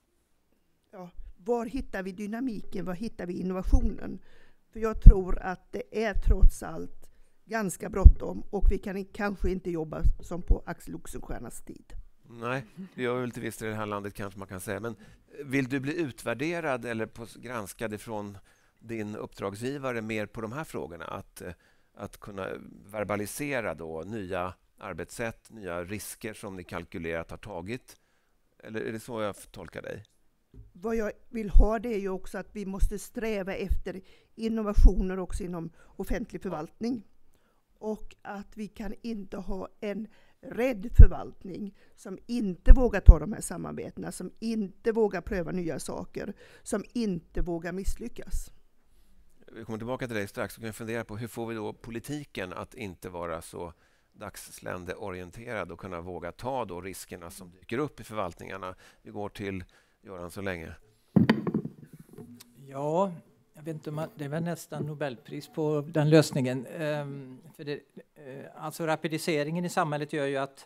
var hittar vi dynamiken, var hittar vi innovationen? För jag tror att det är trots allt ganska bråttom, och vi kan kanske inte jobba som på Axel Oxenstiernas tid. Nej, det gör väl till viss i det här landet kanske man kan säga. Men vill du bli utvärderad eller granskad ifrån din uppdragsgivare mer på de här frågorna? Att kunna verbalisera då nya arbetssätt, nya risker som ni kalkylerat har tagit? Eller är det så jag tolkar dig? Vad jag vill ha, det är ju också att vi måste sträva efter innovationer också inom offentlig förvaltning. Och att vi kan inte ha en rädd förvaltning som inte vågar ta de här samarbetena, som inte vågar pröva nya saker, som inte vågar misslyckas. Vi kommer tillbaka till dig strax och kan fundera på hur får vi då politiken att inte vara så dagssländeorienterad och kunna våga ta då riskerna som dyker upp i förvaltningarna. Vi går till Göran så länge. Ja, jag vet inte om det är väl nästan Nobelpris på den lösningen. Alltså rapidiseringen i samhället gör ju att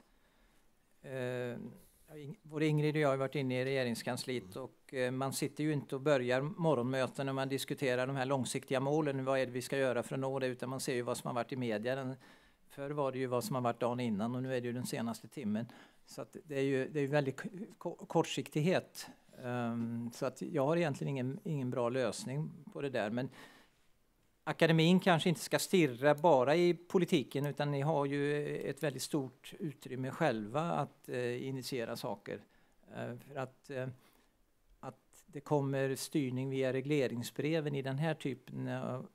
både Ingrid och jag har varit inne i regeringskansliet, och man sitter ju inte och börjar morgonmöten när man diskuterar de här långsiktiga målen. Vad är det vi ska göra för att nå det? Utan man ser ju vad som har varit i media. Förr var det ju vad som har varit dagen innan, och nu är det ju den senaste timmen. Så att det är ju väldigt kortsiktighet. Så att jag har egentligen ingen bra lösning på det där. Men akademin kanske inte ska stirra bara i politiken, utan ni har ju ett väldigt stort utrymme själva att initiera saker. För att det kommer styrning via regleringsbreven i den här typen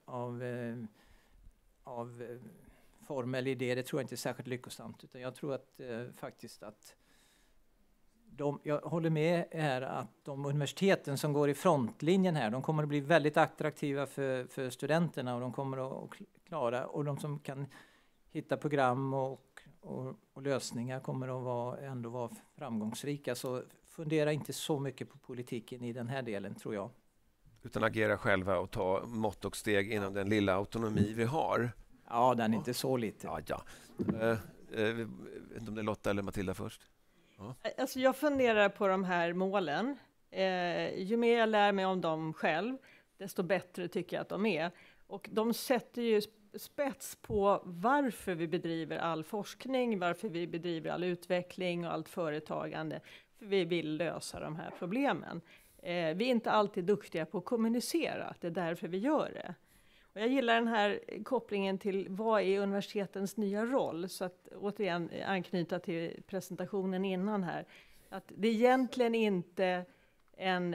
av form eller idé, det tror jag inte är särskilt lyckosamt. Utan jag tror att faktiskt att jag håller med här att de universiteten som går i frontlinjen här, de kommer att bli väldigt attraktiva för studenterna, och de kommer att klara, och de som kan hitta program och lösningar kommer att ändå vara framgångsrika. Så fundera inte så mycket på politiken i den här delen, tror jag. Utan agera själva och ta mått och steg inom den lilla autonomi vi har. Ja, den är inte så lite. Ja. Vet inte om det är Lotta eller Matilda först. Ja. Alltså jag funderar på de här målen. Ju mer jag lär mig om dem själv, desto bättre tycker jag att de är. Och de sätter ju spets på varför vi bedriver all forskning, varför vi bedriver all utveckling och allt företagande. För vi vill lösa de här problemen. Vi är inte alltid duktiga på att kommunicera, det är därför vi gör det. Och jag gillar den här kopplingen till vad är universitetens nya roll. Så att återigen anknyta till presentationen innan här. Att det är egentligen inte en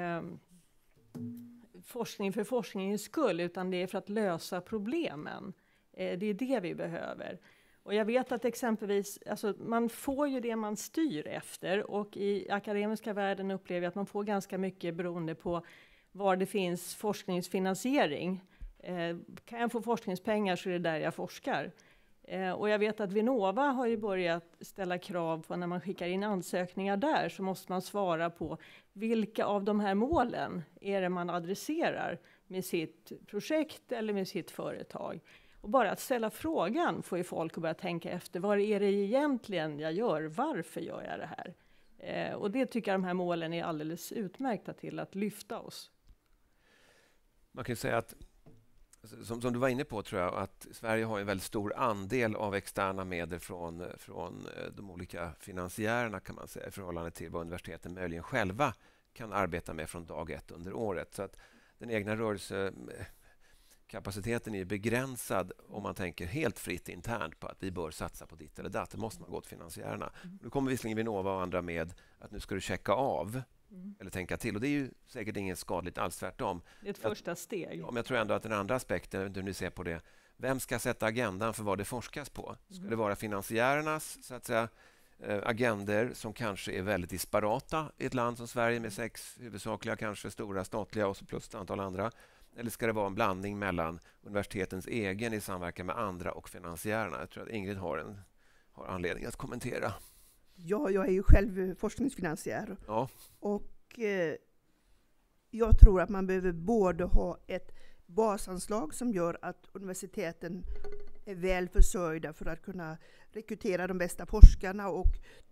forskning för forskningens skull, utan det är för att lösa problemen. Det är det vi behöver. Och jag vet att exempelvis, alltså man får ju det man styr efter, och i akademiska världen upplever jag att man får ganska mycket beroende på var det finns forskningsfinansiering. Kan jag få forskningspengar så är det där jag forskar. Och jag vet att Vinnova har ju börjat ställa krav på när man skickar in ansökningar där, så måste man svara på vilka av de här målen är det man adresserar med sitt projekt eller med sitt företag. Och bara att ställa frågan får ju folk att börja tänka efter, vad är det egentligen jag gör? Varför gör jag det här? Och det tycker jag de här målen är alldeles utmärkta till att lyfta oss. Man kan ju säga att, som du var inne på, tror jag, att Sverige har en väldigt stor andel av externa medel från de olika finansiärerna, kan man säga, i förhållande till vad universiteten möjligen själva kan arbeta med från dag ett under året. Så att den egna rörelsekapaciteten är begränsad om man tänker helt fritt internt på att vi bör satsa på ditt eller datt. Det måste man gå till finansiärerna. Nu kommer visserligen Vinnova och andra med att nu ska du checka av eller tänka till. Och det är ju säkert inget skadligt alls, tvärtom. Det är ett första steg. Ja, men jag tror ändå att den andra aspekten, jag vet inte hur ni ser på det, vem ska sätta agendan för vad det forskas på? Ska det vara finansiärernas, så att säga, agender som kanske är väldigt disparata i ett land som Sverige med 6 huvudsakliga, kanske stora statliga och så plus ett antal andra? Eller ska det vara en blandning mellan universitetens egen i samverkan med andra och finansiärerna? Jag tror att Ingrid har anledning att kommentera. Ja, jag är ju själv forskningsfinansiär. Ja. Och jag tror att man behöver både ha ett basanslag som gör att universiteten är väl försörjda för att kunna rekrytera de bästa forskarna, och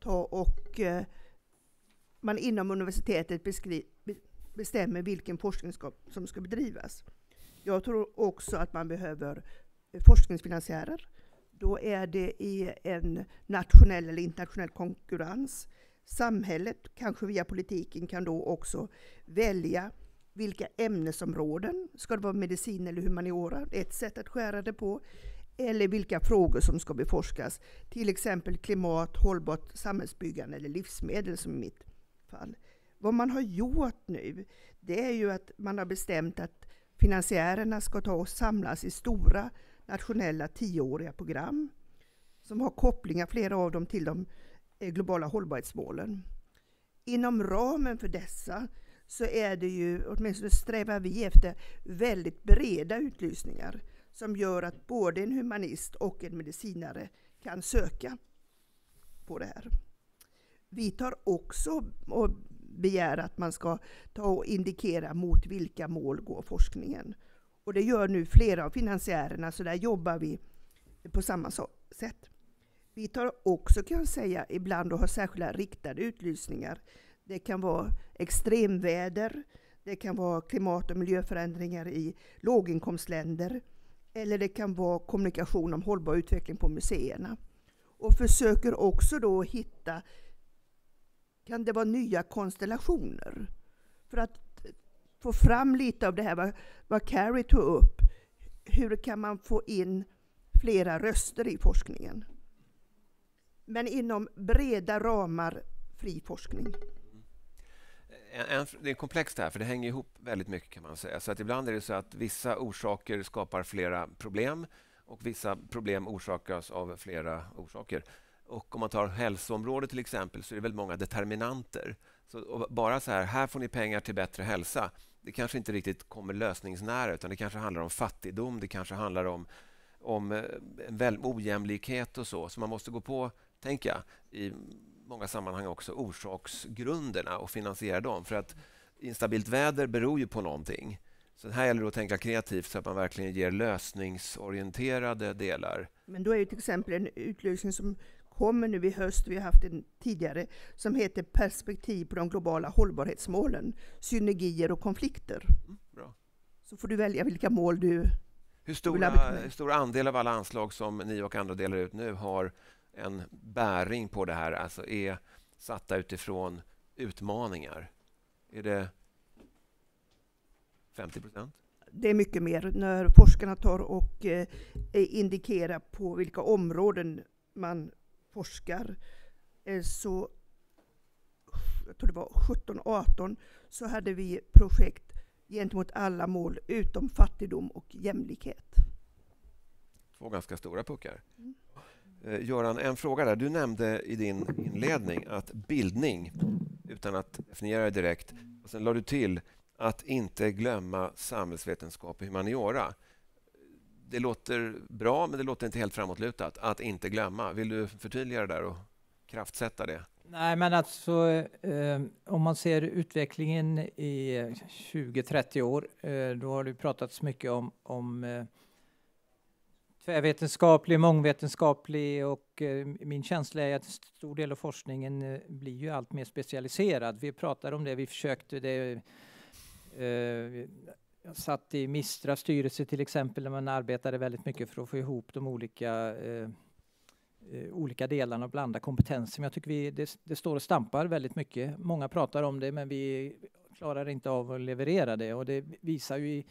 man inom universitetet bestämmer vilken forskning som ska bedrivas. Jag tror också att man behöver forskningsfinansiärer. Då är det i en nationell eller internationell konkurrens. Samhället, kanske via politiken, kan då också välja vilka ämnesområden. Ska det vara medicin eller humaniora? Ett sätt att skära det på. Eller vilka frågor som ska beforskas. Till exempel klimat, hållbart samhällsbyggande eller livsmedel, som i mitt fall. Vad man har gjort nu, det är ju att man har bestämt att finansiärerna ska ta och samlas i stora nationella 10-åriga program som har kopplingar, flera av dem, till de globala hållbarhetsmålen. Inom ramen för dessa så är det ju, åtminstone strävar vi efter, väldigt breda utlysningar som gör att både en humanist och en medicinare kan söka på det här. Vi tar också och begär att man ska ta och indikera mot vilka mål går forskningen. Och det gör nu flera av finansiärerna, så där jobbar vi på samma sätt. Vi tar också, kan jag säga, ibland och har särskilda riktade utlysningar. Det kan vara extremväder, det kan vara klimat- och miljöförändringar i låginkomstländer, eller det kan vara kommunikation om hållbar utveckling på museerna. Och försöker också då hitta, kan det vara nya konstellationer? För att få fram lite av det här vad Carrie tog upp. Hur kan man få in flera röster i forskningen? Men inom breda ramar, fri forskning. Det är komplext här, för det hänger ihop väldigt mycket, kan man säga. Så att ibland är det så att vissa orsaker skapar flera problem och vissa problem orsakas av flera orsaker. Och om man tar hälsoområdet till exempel, så är det väldigt många determinanter. Så bara så här får ni pengar till bättre hälsa. Det kanske inte riktigt kommer lösningsnära, utan det kanske handlar om fattigdom, det kanske handlar om en ojämlikhet och så. Så man måste gå på, tänker jag, i många sammanhang också orsaksgrunderna och finansiera dem. För att instabilt väder beror ju på någonting. Så här gäller det att tänka kreativt så att man verkligen ger lösningsorienterade delar. Men då är ju till exempel en utlösning som kommer nu i höst, vi har haft en tidigare, som heter Perspektiv på de globala hållbarhetsmålen, synergier och konflikter. Bra. Så får du välja vilka mål du Hur stor andel av alla anslag som ni och andra delar ut nu har en bäring på det här, alltså är satta utifrån utmaningar? Är det 50%? Det är mycket mer när forskarna tar och indikerar på vilka områden man forskar. Så jag tror det var 17-18 så hade vi projekt gentemot alla mål utom fattigdom och jämlikhet. 2 ganska stora puckar. Göran, en fråga där. Du nämnde i din inledning att bildning, utan att definiera det direkt, och sen lade du till att inte glömma samhällsvetenskap och humaniora. Det låter bra, men det låter inte helt framåtlutat. Att inte glömma. Vill du förtydliga det där och kraftsätta det? Nej, men alltså om man ser utvecklingen i 20-30 år, då har det pratats mycket om tvärvetenskaplig, mångvetenskaplig, och min känsla är att stor del av forskningen blir ju allt mer specialiserad. Vi pratar om det, vi försökte det. Jag satt i Mistra styrelse till exempel, där man arbetade väldigt mycket för att få ihop de olika delarna och blanda kompetenser. Men jag tycker det står och stampar väldigt mycket. Många pratar om det, men vi klarar inte av att leverera det. Och det visar ju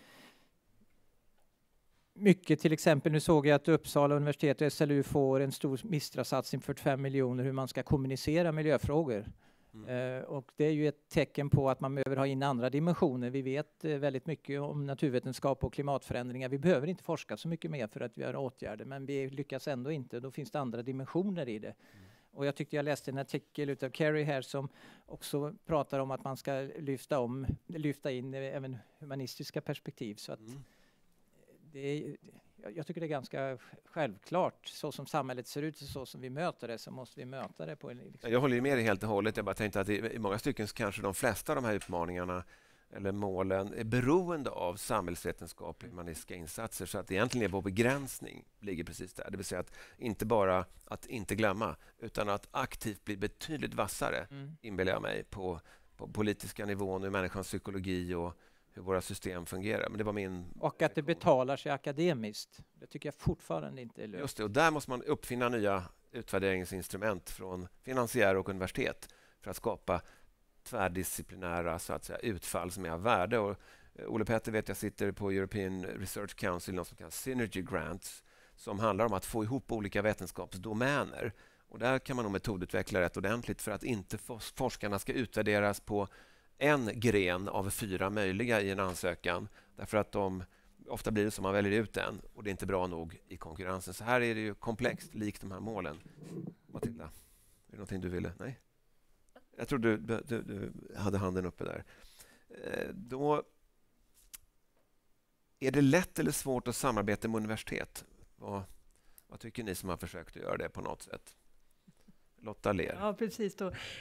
mycket, till exempel, nu såg jag att Uppsala universitet och SLU får en stor Mistra-satsning, 45 miljoner, hur man ska kommunicera miljöfrågor. Och det är ju ett tecken på att man behöver ha in andra dimensioner. Vi vet väldigt mycket om naturvetenskap och klimatförändringar. Vi behöver inte forska så mycket mer för att göra åtgärder, men vi lyckas ändå inte. Då finns det andra dimensioner i det. Och jag tyckte jag läste en artikel utav Kerry här som också pratar om att man ska lyfta in även humanistiska perspektiv. Så att jag tycker det är ganska självklart, så som samhället ser ut och så som vi möter det, så måste vi möta det på en... Jag håller ju med dig helt och hållet. Jag bara tänkte att i många stycken så kanske de flesta av de här utmaningarna eller målen är beroende av samhällsvetenskapliga humanistiska insatser, så att egentligen är vår begränsning ligger precis där. Det vill säga att inte bara att inte glömma, utan att aktivt bli betydligt vassare, inbillar jag mig, på politiska nivån och människans psykologi och hur våra system fungerar. Men det var min... Och att det betalar sig akademiskt. Det tycker jag fortfarande inte är löst. Just det, och där måste man uppfinna nya utvärderingsinstrument från finansiärer och universitet för att skapa tvärdisciplinära, så att säga, utfall som är av värde. Och Ole Petter vet jag sitter på European Research Council, något som kallas Synergy Grants, som handlar om att få ihop olika vetenskapsdomäner. Och där kan man nog metodutveckla rätt ordentligt för att inte forskarna ska utvärderas på en gren av 4 möjliga i en ansökan, därför att ofta blir det som man väljer ut en och det är inte bra nog i konkurrensen. Så här är det ju komplext, likt de här målen. Matilda, är det någonting du ville? Nej? Jag tror du hade handen uppe där. Då är det lätt eller svårt att samarbeta med universitet? Vad tycker ni som har försökt att göra det på något sätt? Lotta ler. Ja, precis.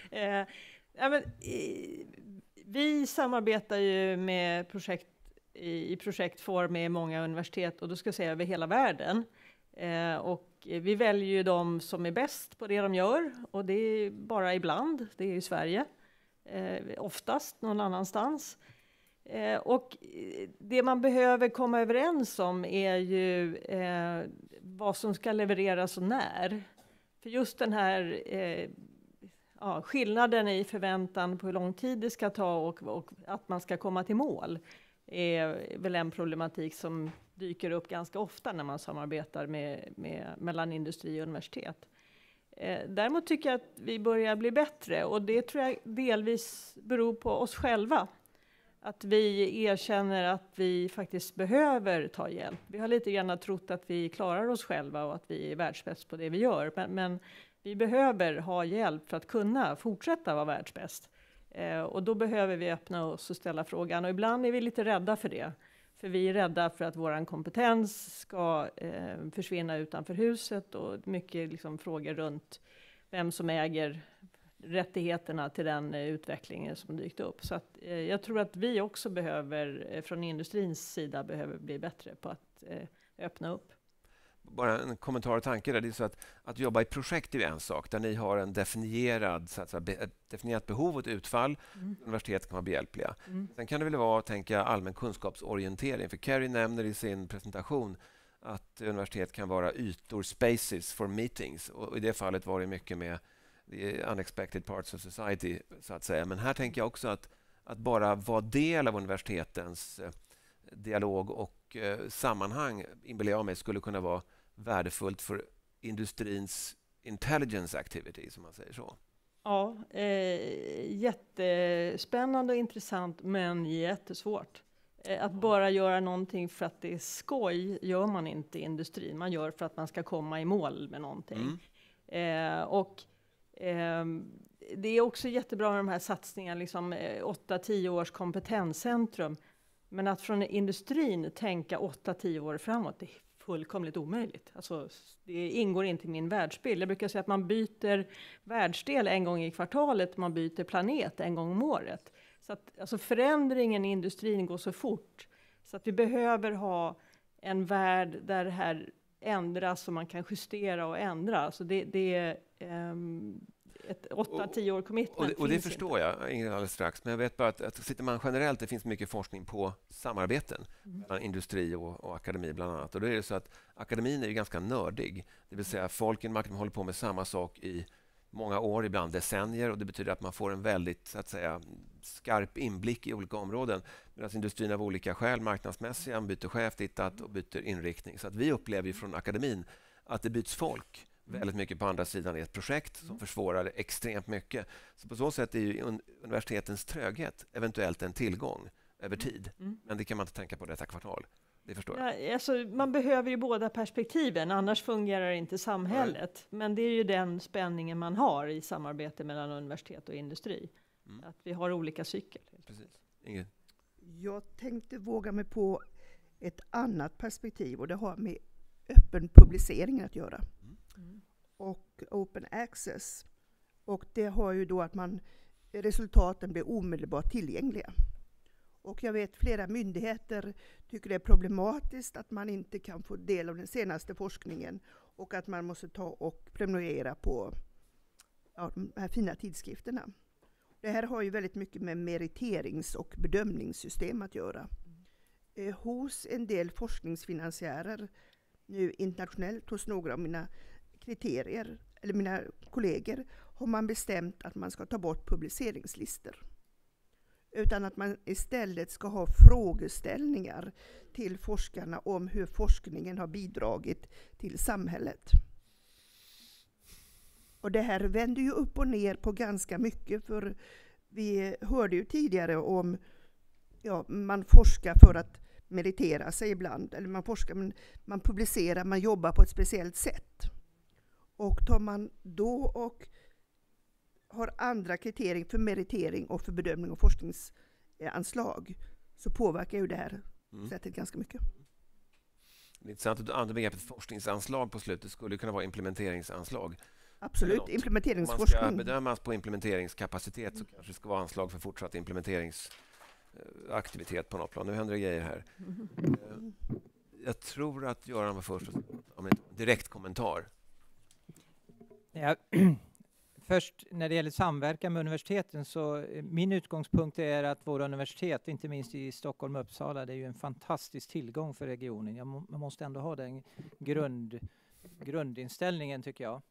Vi samarbetar ju med i projektform med många universitet, och då ska jag säga över hela världen. Och vi väljer ju de som är bäst på det de gör, och det är bara ibland, det är i Sverige. Oftast någon annanstans. Och det man behöver komma överens om är ju vad som ska levereras och när. För just den här skillnaden i förväntan på hur lång tid det ska ta och att man ska komma till mål är väl en problematik som dyker upp ganska ofta när man samarbetar mellan industri och universitet. Däremot tycker jag att vi börjar bli bättre, och det tror jag delvis beror på oss själva. Att vi erkänner att vi faktiskt behöver ta hjälp. Vi har lite grann trott att vi klarar oss själva och att vi är världsbäst på det vi gör. Men vi behöver ha hjälp för att kunna fortsätta vara världsbäst. Och då behöver vi öppna oss och ställa frågan. Och ibland är vi lite rädda för det. För vi är rädda för att vår kompetens ska försvinna utanför huset. Och mycket liksom frågor runt vem som äger rättigheterna till den utvecklingen som dykt upp. Så att, jag tror att vi också behöver, från industrins sida, behöver bli bättre på att öppna upp. bara en kommentar och tanke där. Det är så att jobba i projekt är ju en sak, där ni har en ett definierat behov och ett utfall. Universitet kan vara behjälpliga. Sen kan det väl vara, tänker jag, allmän kunskapsorientering. För Carrie nämner i sin presentation att universitet kan vara ytor, spaces for meetings. Och i det fallet var det mycket med the unexpected parts of society, så att säga. Men här tänker jag också att bara vara del av universitetens dialog och sammanhang, inbillar jag mig, skulle kunna vara värdefullt för industrins intelligence activity, som man säger så. Ja, jättespännande och intressant, men jättesvårt. Att bara göra någonting för att det är skoj gör man inte i industrin. Man gör för att man ska komma i mål med någonting. Det är också jättebra med de här satsningarna, liksom 8-10 års kompetenscentrum. Men att från industrin tänka 8-10 år framåt, det är fullkomligt omöjligt. Alltså, det ingår inte i min världsbild. Jag brukar säga att man byter världsdel en gång i kvartalet, man byter planet en gång om året. Så att, alltså, förändringen i industrin går så fort. Så att vi behöver ha en värld där det här ändras och man kan justera och ändra. Så det är ett 8-10 år commitment. Och det förstår jag, Ingrid, alldeles strax. Men jag vet bara att sitter man generellt, det finns mycket forskning på samarbeten mellan industri och akademi bland annat. Och då är det så att akademin är ju ganska nördig. Det vill säga folk i marknaden håller på med samma sak i många år, ibland decennier. Och det betyder att man får en väldigt, så att säga, skarp inblick i olika områden. Medan industrin av olika skäl, marknadsmässiga, byter chef, tittat och byter inriktning. Så att vi upplever ju från akademin att det byts folk väldigt mycket på andra sidan i ett projekt som försvårar det extremt mycket. Så på så sätt är ju universitetens tröghet eventuellt en tillgång över tid. Men det kan man inte tänka på detta kvartal. Det förstår jag. Ja, alltså, man behöver ju båda perspektiven, annars fungerar inte samhället. Men det är ju den spänningen man har i samarbete mellan universitet och industri. Att vi har olika cykel. Precis. Ingrid? Jag tänkte våga mig på ett annat perspektiv, och det har med öppen publicering att göra. Och open access. Och det har ju då att resultaten blir omedelbart tillgängliga. Och jag vet flera myndigheter tycker det är problematiskt att man inte kan få del av den senaste forskningen och att man måste ta och prenumerera på de här fina tidskrifterna. Det här har ju väldigt mycket med meriterings- och bedömningssystem att göra. Hos en del forskningsfinansiärer, nu internationellt hos några av mina kriterier, eller mina kollegor, har man bestämt att man ska ta bort publiceringslistor. Utan att man istället ska ha frågeställningar till forskarna om hur forskningen har bidragit till samhället. Och det här vänder ju upp och ner på ganska mycket, för vi hörde ju tidigare om man forskar för att meritera sig ibland, eller man forskar, men man publicerar, man jobbar på ett speciellt sätt. Och tar man då och har andra kriterier för meritering och för bedömning av forskningsanslag, så påverkar ju det här sättet ganska mycket. Det är intressant att andra begreppet forskningsanslag på slutet skulle kunna vara implementeringsanslag. Absolut, implementeringsforskning. Om man ska bedömas på implementeringskapacitet så kanske det ska vara anslag för fortsatt implementeringsaktivitet på något plan. Nu händer det grejer här. Jag tror att Göran var först om en direkt kommentar. Ja, först när det gäller samverkan med universiteten, så min utgångspunkt är att våra universitet, inte minst i Stockholm och Uppsala, det är ju en fantastisk tillgång för regionen. Man måste ändå ha den grundinställningen, tycker jag.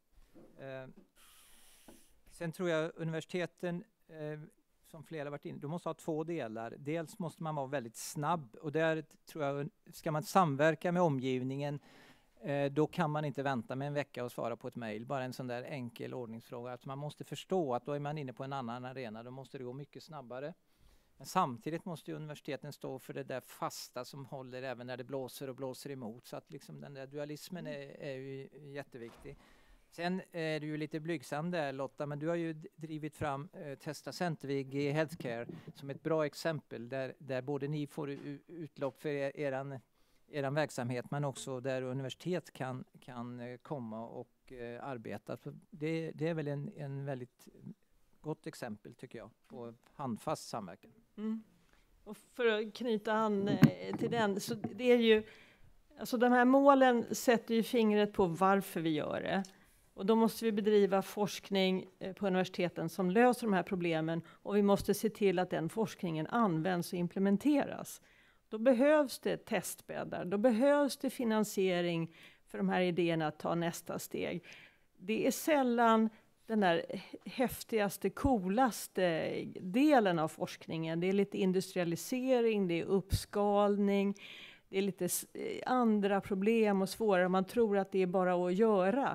Sen tror jag universiteten, som flera har varit inne, de måste ha två delar. Dels måste man vara väldigt snabb, och där tror jag, ska man samverka med omgivningen, då kan man inte vänta med en vecka och svara på ett mejl. Bara en sån där enkel ordningsfråga. Att man måste förstå att då är man inne på en annan arena. Då måste det gå mycket snabbare. Men samtidigt måste ju universiteten stå för det där fasta som håller även när det blåser och blåser emot. Så att liksom den där dualismen är ju jätteviktig. Sen är du ju lite blygsam där, Lotta, men du har ju drivit fram Testa Center vid GE Healthcare som ett bra exempel där både ni får utlopp för eran verksamhet, men också där universitet kan komma och arbeta. Det är väl en väldigt gott exempel, tycker jag, på handfast samverkan. Och för att knyta an till den, så det är ju, Alltså de här målen sätter ju fingret på varför vi gör det. Och då måste vi bedriva forskning på universiteten som löser de här problemen. Och vi måste se till att den forskningen används och implementeras. Då behövs det testbäddar, då behövs det finansiering för de här idéerna att ta nästa steg. Det är sällan den där häftigaste, coolaste delen av forskningen. Det är lite industrialisering, det är uppskalning, det är lite andra problem och svårare. Man tror att det är bara att göra.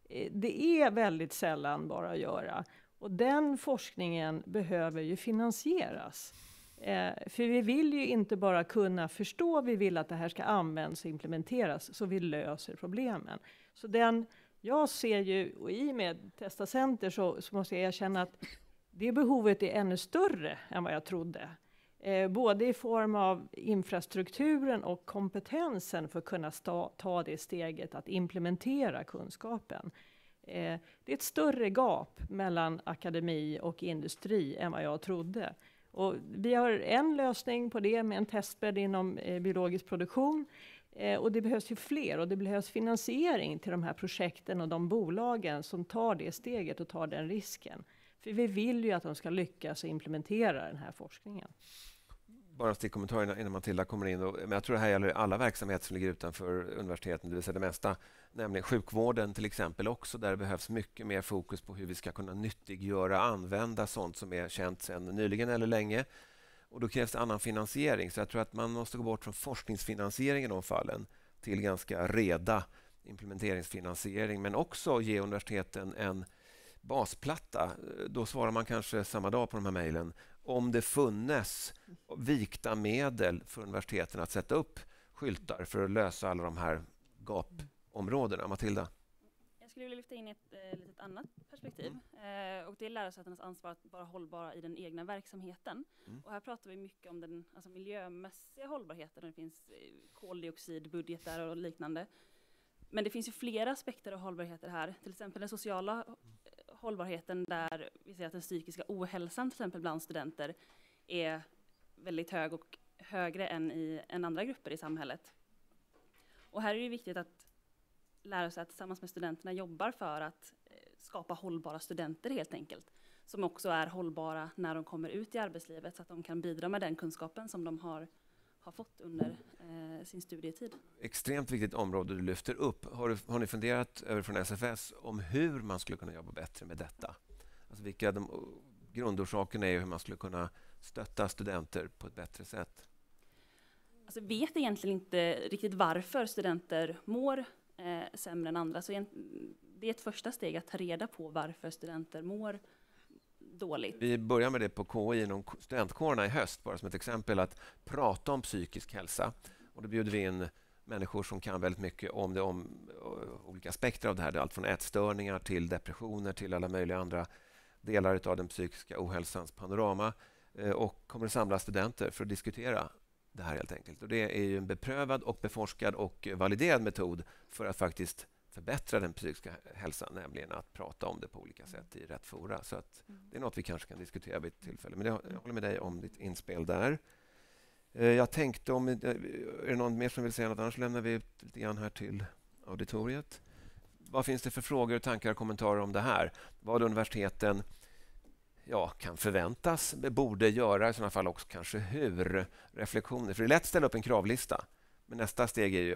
Det är väldigt sällan bara att göra. Och den forskningen behöver ju finansieras. För vi vill ju inte bara kunna förstå, vi vill att det här ska användas och implementeras så vi löser problemen. Så jag ser ju, och i och med Testacenter så måste jag erkänna att det behovet är ännu större än vad jag trodde. Både i form av infrastrukturen och kompetensen för att kunna ta det steget att implementera kunskapen. Det är ett större gap mellan akademi och industri än vad jag trodde. Och vi har en lösning på det med en testbädd inom biologisk produktion. Och det behövs ju fler och det behövs finansiering till de här projekten och de bolagen som tar det steget och tar den risken. För vi vill ju att de ska lyckas implementera den här forskningen. Bara en stickkommentar innan Matilda kommer in. Men jag tror det här gäller alla verksamheter som ligger utanför universiteten, det vill säga det mesta. Nämligen sjukvården till exempel också, där det behövs mycket mer fokus på hur vi ska kunna nyttiggöra, använda sånt som är känt sedan nyligen eller länge. Och då krävs det annan finansiering. Så jag tror att man måste gå bort från forskningsfinansiering i de fallen till ganska reda implementeringsfinansiering. Men också ge universiteten en basplatta. Då svarar man kanske samma dag på de här mejlen. Om det funnes vikta medel för universiteten att sätta upp skyltar för att lösa alla de här gapområdena. Matilda? Jag skulle vilja lyfta in ett litet annat perspektiv. Och det är lärosätenas ansvar att vara hållbara i den egna verksamheten. Och här pratar vi mycket om den miljömässiga hållbarheten. Det finns koldioxidbudgetar och liknande. Men det finns ju flera aspekter av hållbarheter här. Till exempel den sociala hållbarheten, där vi ser att den psykiska ohälsan till exempel bland studenter är väldigt hög och högre än i andra grupper i samhället. Och här är det viktigt att lärosätet tillsammans med studenterna jobbar för att skapa hållbara studenter helt enkelt. Som också är hållbara när de kommer ut i arbetslivet så att de kan bidra med den kunskapen som de har fått under sin studietid. Extremt viktigt område du lyfter upp. Har ni funderat över från SFS om hur man skulle kunna jobba bättre med detta? Alltså vilka grundorsakerna är och hur man skulle kunna stötta studenter på ett bättre sätt? Alltså vet egentligen inte riktigt varför studenter mår sämre än andra. Så det är ett första steg att ta reda på varför studenter mår dåligt. Vi börjar med det på KI inom studentkårerna i höst, bara som ett exempel, att prata om psykisk hälsa. Och då bjuder vi in människor som kan väldigt mycket om olika aspekter av det här. Det är allt från ätstörningar till depressioner till alla möjliga andra delar av den psykiska ohälsans panorama. Och kommer att samla studenter för att diskutera det här helt enkelt. Och det är ju en beprövad och beforskad och validerad metod för att faktiskt förbättra den psykiska hälsan, nämligen att prata om det på olika sätt i rätt fora. Så att det är något vi kanske kan diskutera vid ett tillfälle. Men jag håller med dig om ditt inspel där. Jag tänkte är det någon mer som vill säga något, annars lämnar vi ut lite grann här till auditoriet. Vad finns det för frågor, tankar och kommentarer om det här? Vad universiteten kan förväntas, borde göra, i sådana fall också kanske hur, reflektioner. För det är lätt att ställa upp en kravlista. Men nästa steg är ju,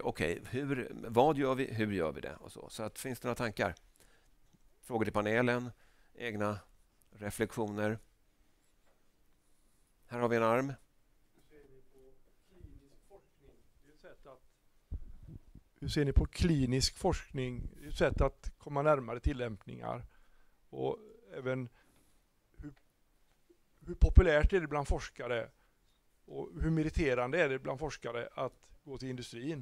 vad gör vi, hur gör vi det? Och så att, finns det några tankar? Frågor till panelen, egna reflektioner. Här har vi en arm. Hur ser ni på klinisk forskning? Det är ett sätt att komma närmare tillämpningar. Och även hur populärt är det bland forskare och hur meriterande är det bland forskare att gå till industrin?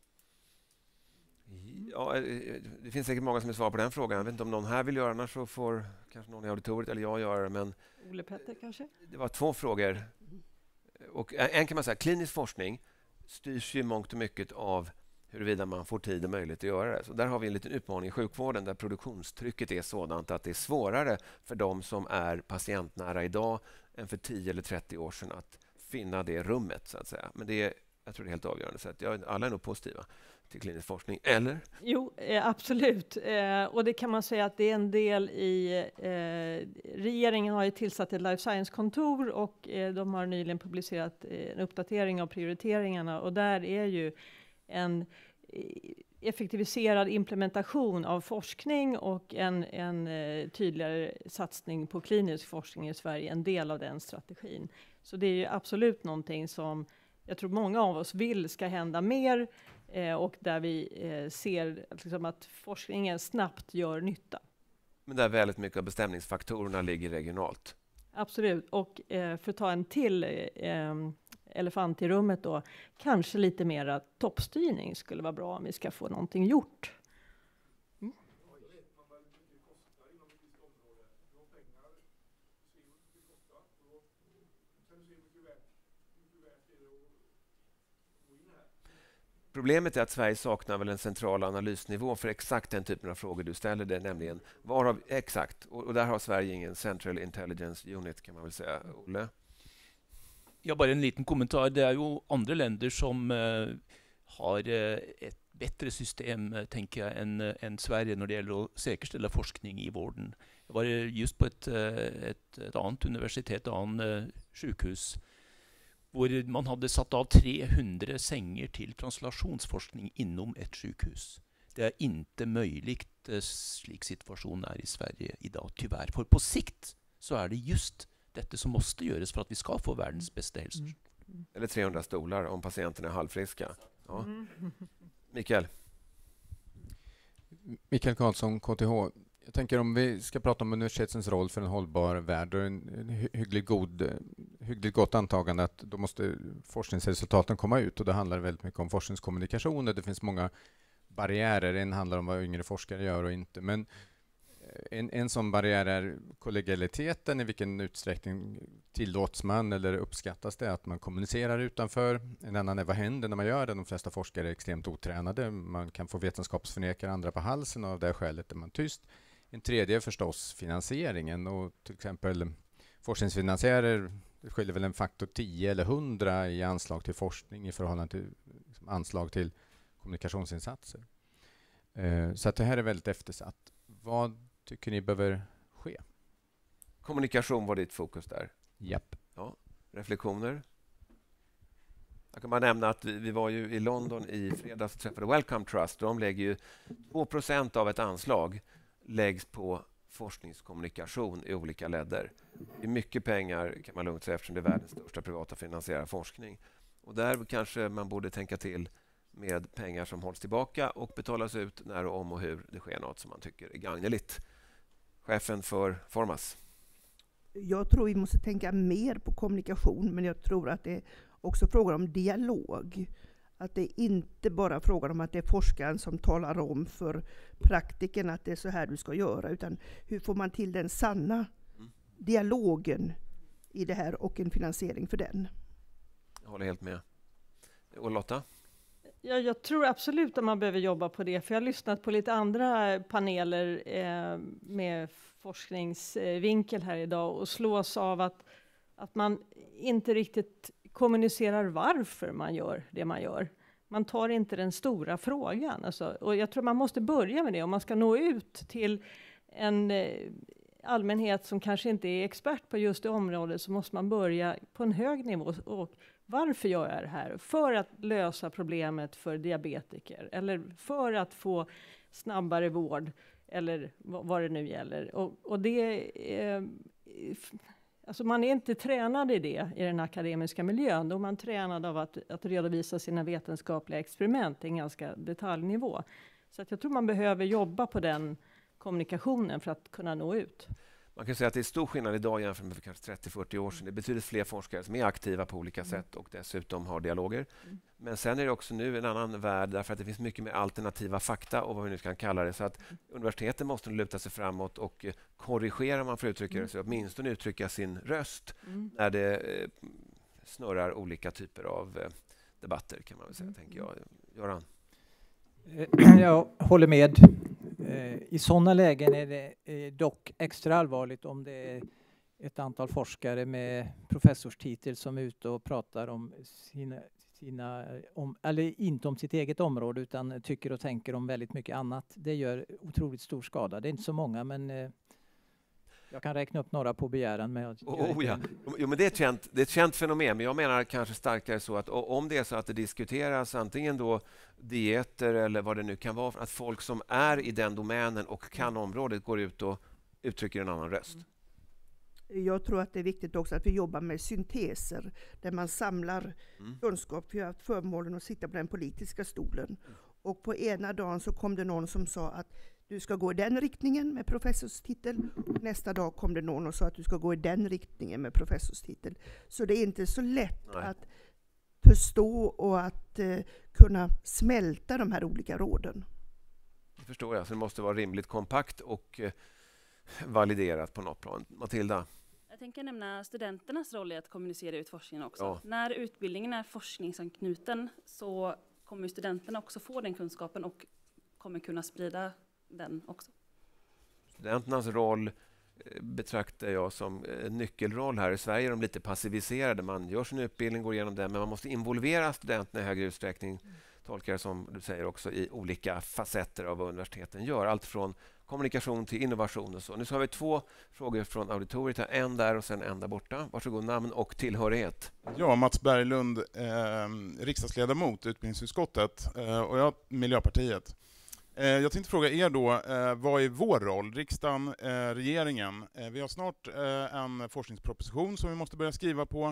Ja, det finns säkert många som vill svara på den frågan. Jag vet inte om någon här vill göra, annars så får kanske någon i auditoriet eller jag göra det. Men Ole Petter kanske? Det var 2 frågor. Och en kan man säga, klinisk forskning styrs ju mångt och mycket av huruvida man får tid och möjlighet att göra det. Så där har vi en liten utmaning i sjukvården där produktionstrycket är sådant att det är svårare för de som är patientnära idag än för 10 eller 30 år sedan att finna det rummet, så att säga. Men det är Jag tror det är helt avgörande. Så att alla är nog positiva till klinisk forskning, eller? Jo, absolut. Och det kan man säga att det är en del i... regeringen har ju tillsatt ett life science-kontor och de har nyligen publicerat en uppdatering av prioriteringarna. Och där är ju en effektiviserad implementation av forskning och en tydligare satsning på klinisk forskning i Sverige, en del av den strategin. Så det är ju absolut någonting som jag tror många av oss vill ska hända mer och där vi ser liksom att forskningen snabbt gör nytta. Men där väldigt mycket av bestämningsfaktorerna ligger regionalt. Absolut, och för att ta en till elefant i rummet då, kanske lite mera toppstyrning skulle vara bra om vi ska få någonting gjort. Mm. Problemet är att Sverige saknar väl en central analysnivå för exakt den typen av frågor du ställer det, nämligen varav exakt, och där har Sverige ingen Central Intelligence Unit kan man väl säga. Olle? Ja, bara en liten kommentar. Det är ju andra länder som har ett bättre system, tänker jag, än Sverige när det gäller att säkerställa forskning i vården. Jag var just på ett annat universitet, ett annat sjukhus, hvor man hade satt av 300 sänger till translationsforskning inom ett sjukhus. Det är inte möjligt, slik situation är i Sverige idag, tyvärr. För på sikt så är det just detta som måste göras för att vi ska få världens bästa hälsovård. Eller 300 stolar om patienterna är halvfriska. Ja. Mikael? Mikael Karlsson, KTH. Jag tänker om vi ska prata om universitetens roll för en hållbar värld och en hyggligt gott antagande att då måste forskningsresultaten komma ut och det handlar väldigt mycket om forskningskommunikation. Det finns många barriärer. En handlar om vad yngre forskare gör och inte. Men en sån barriär är kollegialiteten, i vilken utsträckning tillåts man eller uppskattas det att man kommunicerar utanför. En annan är vad händer när man gör det. De flesta forskare är extremt otränade. Man kan få vetenskapsförnekare andra på halsen och av det skälet är man tyst. En tredje är förstås finansieringen och till exempel forskningsfinansiärer skiljer väl en faktor 10 eller 100 i anslag till forskning i förhållande till anslag till kommunikationsinsatser. Så att det här är väldigt eftersatt. Vad tycker ni behöver ske? Kommunikation var ditt fokus där. Japp. Ja. Reflektioner? Jag kan bara nämna att vi var ju i London i fredags och träffade Wellcome Trust. De lägger ju 2% av ett anslag läggs på forskningskommunikation i olika ledder. Det är mycket pengar kan man lugnt säga eftersom det är världens största privata finansierade forskning. Och där kanske man borde tänka till med pengar som hålls tillbaka och betalas ut när och om och hur det sker något som man tycker är gagneligt. Chefen för Formas. Jag tror vi måste tänka mer på kommunikation, men jag tror att det är också frågan om dialog. Att det inte bara frågar om att det är forskaren som talar om för praktiken att det är så här du ska göra, utan hur får man till den sanna dialogen i det här och en finansiering för den. Jag håller helt med. Och Lotta? Ja, jag tror absolut att man behöver jobba på det, för jag har lyssnat på lite andra paneler med forskningsvinkel här idag och slås av att man inte riktigt kommunicerar varför man gör det man gör. Man tar inte den stora frågan. Alltså, och jag tror man måste börja med det. Om man ska nå ut till en allmänhet som kanske inte är expert på just det området, så måste man börja på en hög nivå. Och varför gör jag det här? För att lösa problemet för diabetiker. Eller för att få snabbare vård. Eller vad det nu gäller. Och det alltså man är inte tränad i det i den akademiska miljön. Då är man tränad av att redovisa sina vetenskapliga experiment i en ganska detaljnivå. Så att jag tror man behöver jobba på den kommunikationen för att kunna nå ut. Man kan säga att det är stor skillnad idag jämfört med för kanske 30-40 år sedan. Det är betydligt fler forskare som är aktiva på olika sätt och dessutom har dialoger. Men sen är det också nu en annan värld därför att det finns mycket mer alternativa fakta och vad vi nu kan kalla det. Så att universiteten måste luta sig framåt och korrigera, man får uttrycka det, så åtminstone uttrycka sin röst när det snurrar olika typer av debatter kan man väl säga, tänker jag. Göran? Jag håller med. I sådana lägen är det dock extra allvarligt om det är ett antal forskare med professorstitel som är ute och pratar om eller inte om sitt eget område utan tycker och tänker om väldigt mycket annat. Det gör otroligt stor skada. Det är inte så många, men jag kan räkna upp några på begäran. Men det är ett känt fenomen, men jag menar kanske starkare så att om det är så att det diskuteras antingen då dieter eller vad det nu kan vara, att folk som är i den domänen och kan området går ut och uttrycker en annan röst. Jag tror att det är viktigt också att vi jobbar med synteser där man samlar kunskap. Vi har haft förmånen att sitta på den politiska stolen. Och på ena dagen så kom det någon som sa att du ska gå i den riktningen med professorstitel. Nästa dag kom det någon och sa att du ska gå i den riktningen med professorstitel. Så det är inte så lätt att förstå och att kunna smälta de här olika råden. Det förstår jag, så det måste vara rimligt kompakt och validerat på något plan. Matilda? Jag tänker nämna studenternas roll i att kommunicera ut forskningen också. Ja. När utbildningen är forskningsanknuten så kommer studenterna också få den kunskapen och kommer kunna sprida den också. Studenternas roll betraktar jag som en nyckelroll här. I Sverige är de lite passiviserade. Man gör sin utbildning, går igenom den, men man måste involvera studenterna i högre utsträckning, tolkar jag som du säger också, i olika facetter av vad universiteten gör. Allt från kommunikation till innovation och så. Nu så har vi 2 frågor från auditoriet. En där och sen en där borta. Varsågod, namn och tillhörighet. Ja, Mats Berglund, riksdagsledamot i utbildningsutskottet och jag Miljöpartiet. Jag tänkte fråga er då, vad är vår roll? Riksdagen, regeringen. Vi har snart en forskningsproposition som vi måste börja skriva på.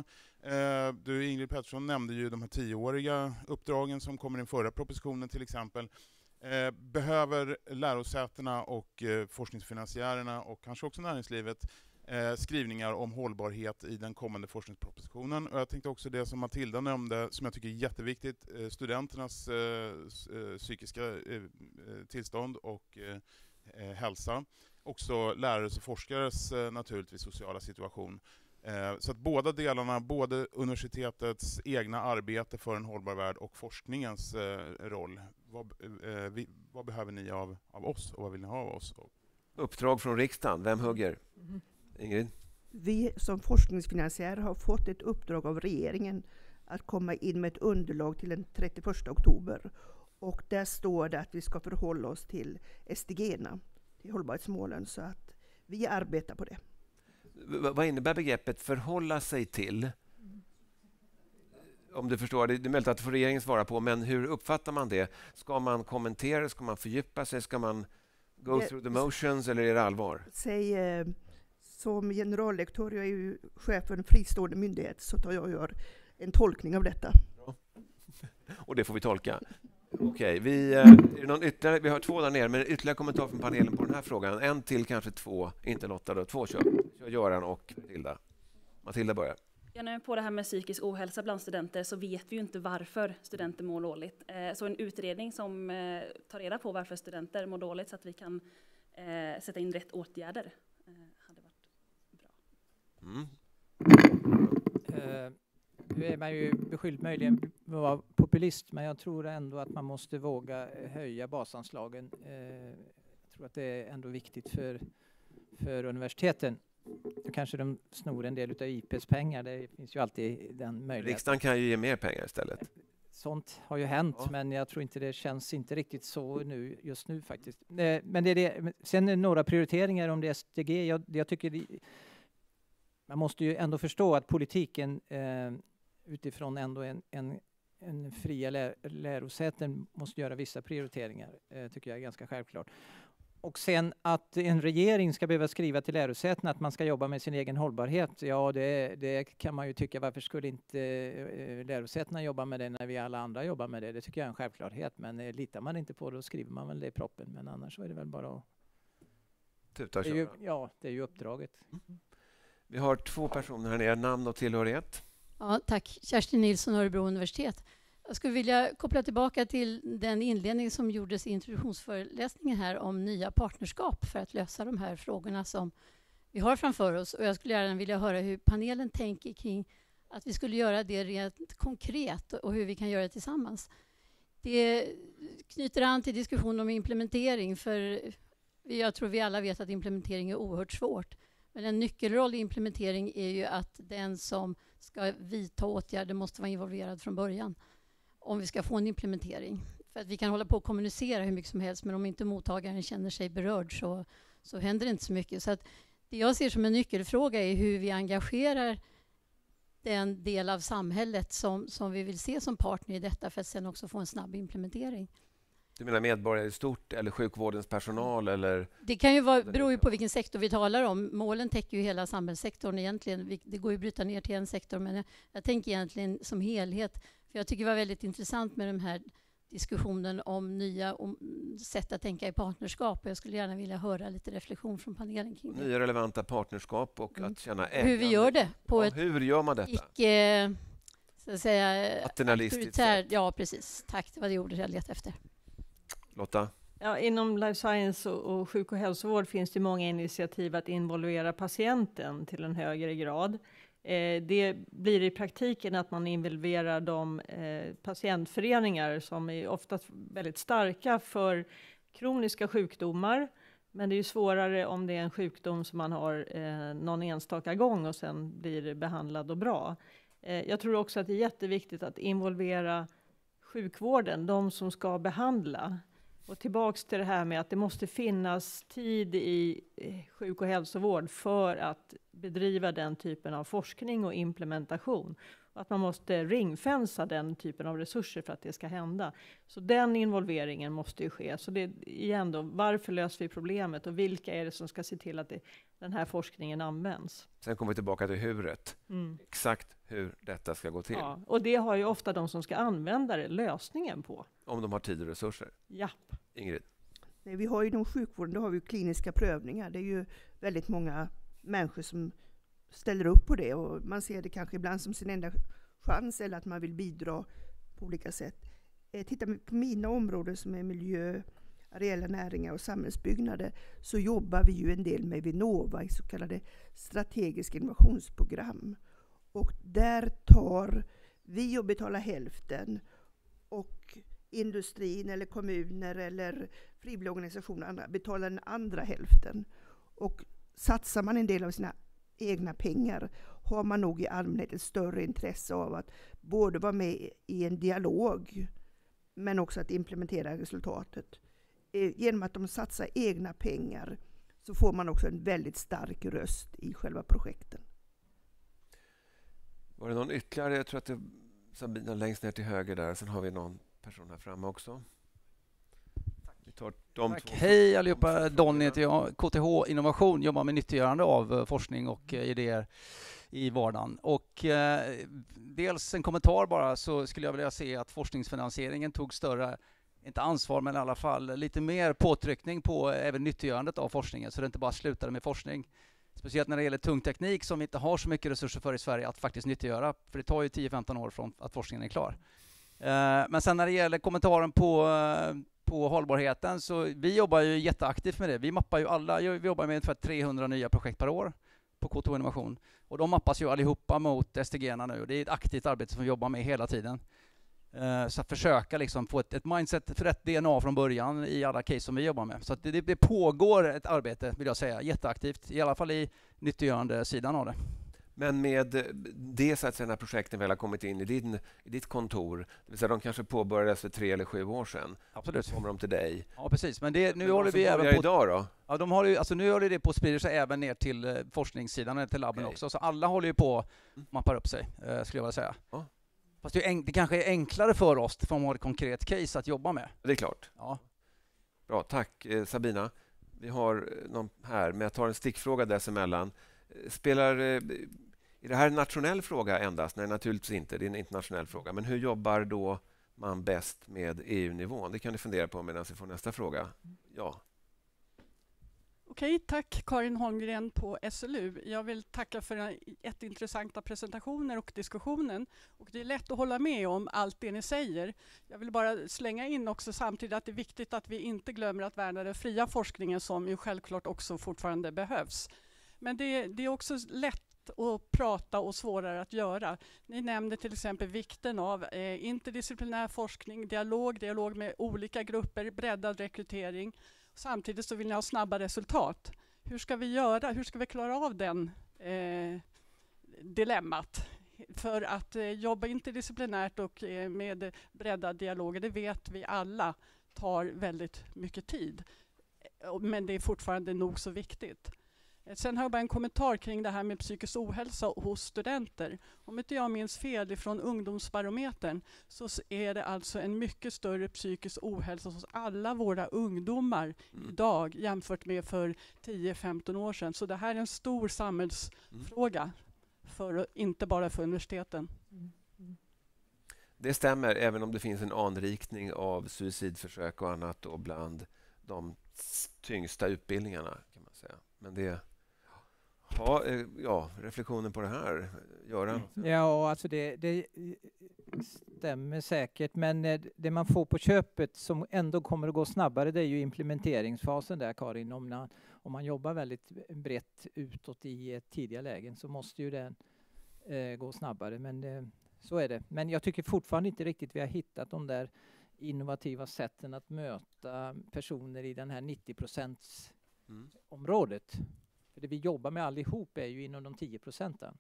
Du, Ingrid Pettersson, nämnde ju de här 10-åriga uppdragen som kommer i den förra propositionen till exempel. Behöver lärosätena och forskningsfinansiärerna och kanske också näringslivet skrivningar om hållbarhet i den kommande forskningspropositionen? Och jag tänkte också det som Matilda nämnde, som jag tycker är jätteviktigt, studenternas psykiska tillstånd och hälsa. Också lärares och forskares naturligtvis sociala situation. Så att båda delarna, både universitetets egna arbete för en hållbar värld och forskningens roll. Vad behöver ni av oss och vad vill ni ha av oss? Uppdrag från riksdagen, vem hugger? Ingrid? Vi som forskningsfinansiärer har fått ett uppdrag av regeringen att komma in med ett underlag till den 31 oktober. Och där står det att vi ska förhålla oss till SDG-erna, till hållbarhetsmålen, så att vi arbetar på det. Vad innebär begreppet förhålla sig till? Om du förstår, det är möjligt att regeringen svara på, men hur uppfattar man det? Ska man kommentera, ska man fördjupa sig, ska man go through the motions eller är det allvar? Säg, som generaldirektör, jag är ju chef för en fristående myndighet, så tar jag och gör en tolkning av detta. Ja. Och det får vi tolka. Okej, vi har 2 där nere, men ytterligare kommentar från panelen på den här frågan. En till, kanske 2, inte Lotta då. 2 kör Göran och Matilda. Matilda börjar. Ja, när på det här med psykisk ohälsa bland studenter så vet vi ju inte varför studenter mår dåligt. Så en utredning som tar reda på varför studenter mår dåligt så att vi kan sätta in rätt åtgärder hade varit bra. Nu är man ju beskylld möjligen att vara populist, men jag tror ändå att man måste våga höja basanslagen. Jag tror att det är ändå viktigt för universiteten. Då kanske de snor en del av IPs pengar. Det finns ju alltid den möjligheten. Riksdagen kan ju ge mer pengar istället. Sånt har ju hänt, men jag tror inte det känns inte riktigt så just nu faktiskt. Men det är det. Sen är några prioriteringar om det är SDG. Jag tycker man måste ju ändå förstå att politiken utifrån ändå en fria lärosäten måste göra vissa prioriteringar. Tycker jag är ganska självklart. Och sen att en regering ska behöva skriva till lärosäten att man ska jobba med sin egen hållbarhet. Ja, det kan man ju tycka. Varför skulle inte lärosätena jobba med det när vi alla andra jobbar med det? Det tycker jag är en självklarhet. Men litar man inte på det, då skriver man väl det i proppen. Men annars så är det väl bara att... det är ju uppdraget. Mm. Vi har 2 personer här nere. Namn och tillhörighet. Ja, tack. Kerstin Nilsson, Örebro universitet. Jag skulle vilja koppla tillbaka till den inledning som gjordes i introduktionsföreläsningen här om nya partnerskap för att lösa de här frågorna som vi har framför oss. Och jag skulle gärna vilja höra hur panelen tänker kring att vi skulle göra det rent konkret och hur vi kan göra det tillsammans. Det knyter an till diskussion om implementering, för jag tror vi alla vet att implementering är oerhört svårt. Men en nyckelroll i implementering är ju att den som ska vidta åtgärder måste vara involverad från början. om vi ska få en implementering. För att vi kan hålla på och kommunicera hur mycket som helst, men om inte mottagaren känner sig berörd så händer det inte så mycket. Så att det jag ser som en nyckelfråga är hur vi engagerar den del av samhället som vi vill se som partner i detta för att sen också få en snabb implementering. Du menar medborgare i stort eller sjukvårdens personal? Eller? Det kan ju beror ju på vilken sektor vi talar om. Målen täcker ju hela samhällssektorn egentligen. Det går ju att bryta ner till en sektor, men jag tänker egentligen som helhet. För jag tycker det var väldigt intressant med den här diskussionen om nya sätt att tänka i partnerskap. Jag skulle gärna vilja höra lite reflektion från panelen kring det. Nya relevanta partnerskap och att känna ägande. Hur vi gör det på ett hur gör man detta? Icke, så att säga, paternalistiskt sätt. Ja, precis. Tack, det var det ordet jag letade efter. Lotta? Ja, inom life science och sjuk- och hälsovård finns det många initiativ att involvera patienten till en högre grad. Det blir i praktiken att man involverar de patientföreningar som är ofta väldigt starka för kroniska sjukdomar. Men det är ju svårare om det är en sjukdom som man har någon enstaka gång och sen blir behandlad och bra. Jag tror också att det är jätteviktigt att involvera sjukvården, de som ska behandla. Och tillbaks till det här med att det måste finnas tid i sjuk- och hälsovård för att bedriva den typen av forskning och implementation. Och att man måste ringfänsa den typen av resurser för att det ska hända. Så den involveringen måste ju ske. Så det igen då, varför löser vi problemet och vilka är det som ska se till att den här forskningen används? Sen kommer vi tillbaka till huret. Exakt hur detta ska gå till. Ja, och det har ju ofta de som ska använda det lösningen på. Om de har tid och resurser. Ja. Ingrid? Nej, vi har ju inom sjukvården, då har vi kliniska prövningar. Det är ju väldigt många människor som ställer upp på det. Och man ser det kanske ibland som sin enda chans eller att man vill bidra på olika sätt. Tittar vi på mina områden som är miljö, areella näringar och samhällsbyggnader så jobbar vi ju en del med Vinnova i så kallade strategiska innovationsprogram. Och där tar vi och betalar hälften och industrin eller kommuner eller frivilliga organisationer betalar den andra hälften. Och satsar man en del av sina egna pengar har man nog i allmänhet ett större intresse av att både vara med i en dialog men också att implementera resultatet. Genom att de satsar egna pengar så får man också en väldigt stark röst i själva projekten. Var det någon ytterligare? Jag tror att det är Sabina längst ner till höger där. Sen har vi någon person här framme också. Vi tar de två. Hej allihopa, Don heter jag. KTH Innovation jobbar med nyttiggörande av forskning och idéer i vardagen. Och dels en kommentar bara, så skulle jag vilja se att forskningsfinansieringen tog större, inte ansvar men i alla fall lite mer påtryckning på även nyttiggörandet av forskningen, så det inte bara slutade med forskning. Speciellt när det gäller tung teknik som vi inte har så mycket resurser för i Sverige att faktiskt nyttiggöra, för det tar ju 10-15 år från att forskningen är klar. Men sen när det gäller kommentaren på hållbarheten, så vi jobbar ju jätteaktivt med det. Vi mappar ju alla, vi jobbar med ungefär 300 nya projekt per år på KTH Innovation. Och de mappas ju allihopa mot SDG-erna nu. Det är ett aktivt arbete som vi jobbar med hela tiden. Så att försöka liksom få ett mindset för rätt DNA från början i alla case som vi jobbar med. Så att det pågår ett arbete, vill jag säga, jätteaktivt. I alla fall i nyttiggörande sidan av det. Men med det så att säga, när projekten väl har kommit in i ditt kontor, det vill säga de kanske påbörjades för 3 eller 7 år sedan. Absolut. Kommer de till dig. Ja, precis. Men nu men håller vi även på idag då? Ja, de har ju, alltså nu håller det på att sprida sig även ner till forskningssidan eller till labben också. Så alla håller ju på att mappa upp sig, skulle jag vilja säga. Ja. Fast det kanske är enklare för oss för att ha ett konkret case att jobba med. Det är klart. Ja. Bra, tack Sabina. Vi har någon här, men jag tar en stickfråga dessemellan. Är det här en nationell fråga endast? Nej, naturligtvis inte. Det är en internationell fråga. Men hur jobbar då man bäst med EU-nivån? Det kan du fundera på medan vi får nästa fråga. Ja. Okej, tack Karin Holmgren på SLU. Jag vill tacka för jätteintressanta presentationer och diskussionen. Och det är lätt att hålla med om allt det ni säger. Jag vill bara slänga in också samtidigt att det är viktigt att vi inte glömmer att värna den fria forskningen som ju självklart också fortfarande behövs. Men det är också lätt att prata och svårare att göra. Ni nämnde till exempel vikten av interdisciplinär forskning, dialog med olika grupper, breddad rekrytering. Samtidigt så vill ni ha snabba resultat. Hur ska vi göra? Hur ska vi klara av den dilemmat För att jobba interdisciplinärt och med breddad dialoger, det vet vi alla, tar väldigt mycket tid. Men det är fortfarande nog så viktigt. Sen har jag bara en kommentar kring det här med psykisk ohälsa hos studenter. Om inte jag minns fel ifrån ungdomsbarometern så är det alltså en mycket större psykisk ohälsa hos alla våra ungdomar idag jämfört med för 10-15 år sedan. Så det här är en stor samhällsfråga, inte bara för universiteten. Det stämmer, även om det finns en anrikning av suicidförsök och annat då bland de tyngsta utbildningarna, kan man säga. Men det... Ja, reflektionen på det här, Göran? Ja, alltså det stämmer säkert, men det man får på köpet som ändå kommer att gå snabbare, det är ju implementeringsfasen där, Karin. Om man jobbar väldigt brett utåt i ett tidiga lägen så måste ju den gå snabbare, men så är det. Men jag tycker fortfarande inte riktigt vi har hittat de där innovativa sätten att möta personer i den här 90% området. För det vi jobbar med allihop är ju inom de 10%.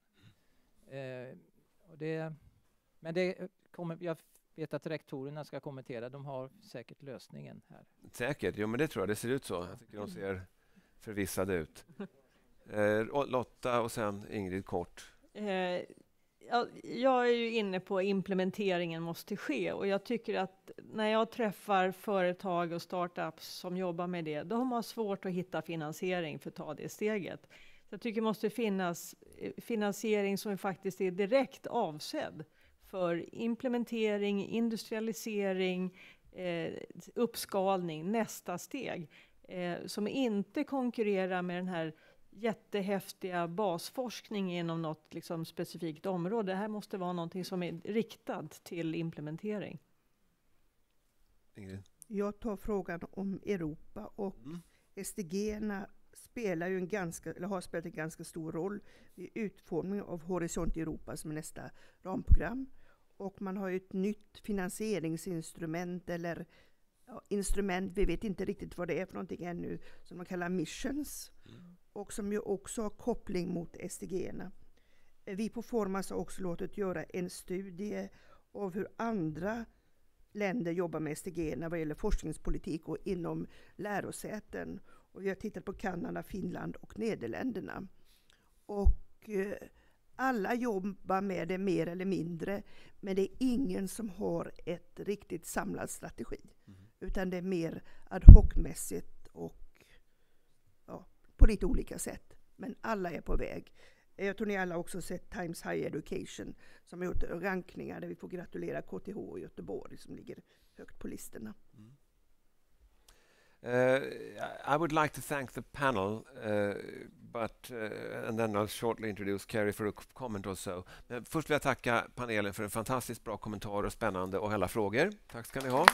Men det kommer, jag vet att rektorerna ska kommentera. De har säkert lösningen här. Säkert, jo men det tror jag. Det ser ut så. Jag tycker de ser förvissade ut. Lotta och sen Ingrid kort. Jag är ju inne på implementeringen måste ske, och jag tycker att när jag träffar företag och startups som jobbar med det, de har svårt att hitta finansiering för att ta det steget. Så jag tycker det måste finnas finansiering som faktiskt är direkt avsedd för implementering, industrialisering, uppskalning, nästa steg, som inte konkurrerar med den här jättehäftiga basforskning inom något liksom specifikt område. Det här måste vara någonting som är riktat till implementering. Ingrid? Jag tar frågan om Europa, och SDG-erna spelar ju har spelat en ganska stor roll i utformningen av Horisont Europa som är nästa ramprogram. Och man har ju ett nytt finansieringsinstrument eller instrument, vi vet inte riktigt vad det är för någonting ännu, som man kallar missions. Och som ju också har koppling mot SDG-erna. Vi på Formas har också låtit göra en studie av hur andra länder jobbar med SDG-erna vad gäller forskningspolitik och inom lärosäten. Och vi har tittat på Kanada, Finland och Nederländerna. Och alla jobbar med det mer eller mindre, men det är ingen som har ett riktigt samlad strategi. Utan det är mer ad hoc-mässigt och på lite olika sätt. Men alla är på väg. Jag tror ni alla också sett Times Higher Education som har gjort rankningar där vi får gratulera KTH och Göteborg som ligger högt på listorna. I would like to thank the panel, and then I'll shortly introduce Carrie for a comment or so. Men först vill jag tacka panelen för en fantastiskt bra kommentar och spännande och alla frågor. Tack ska ni ha.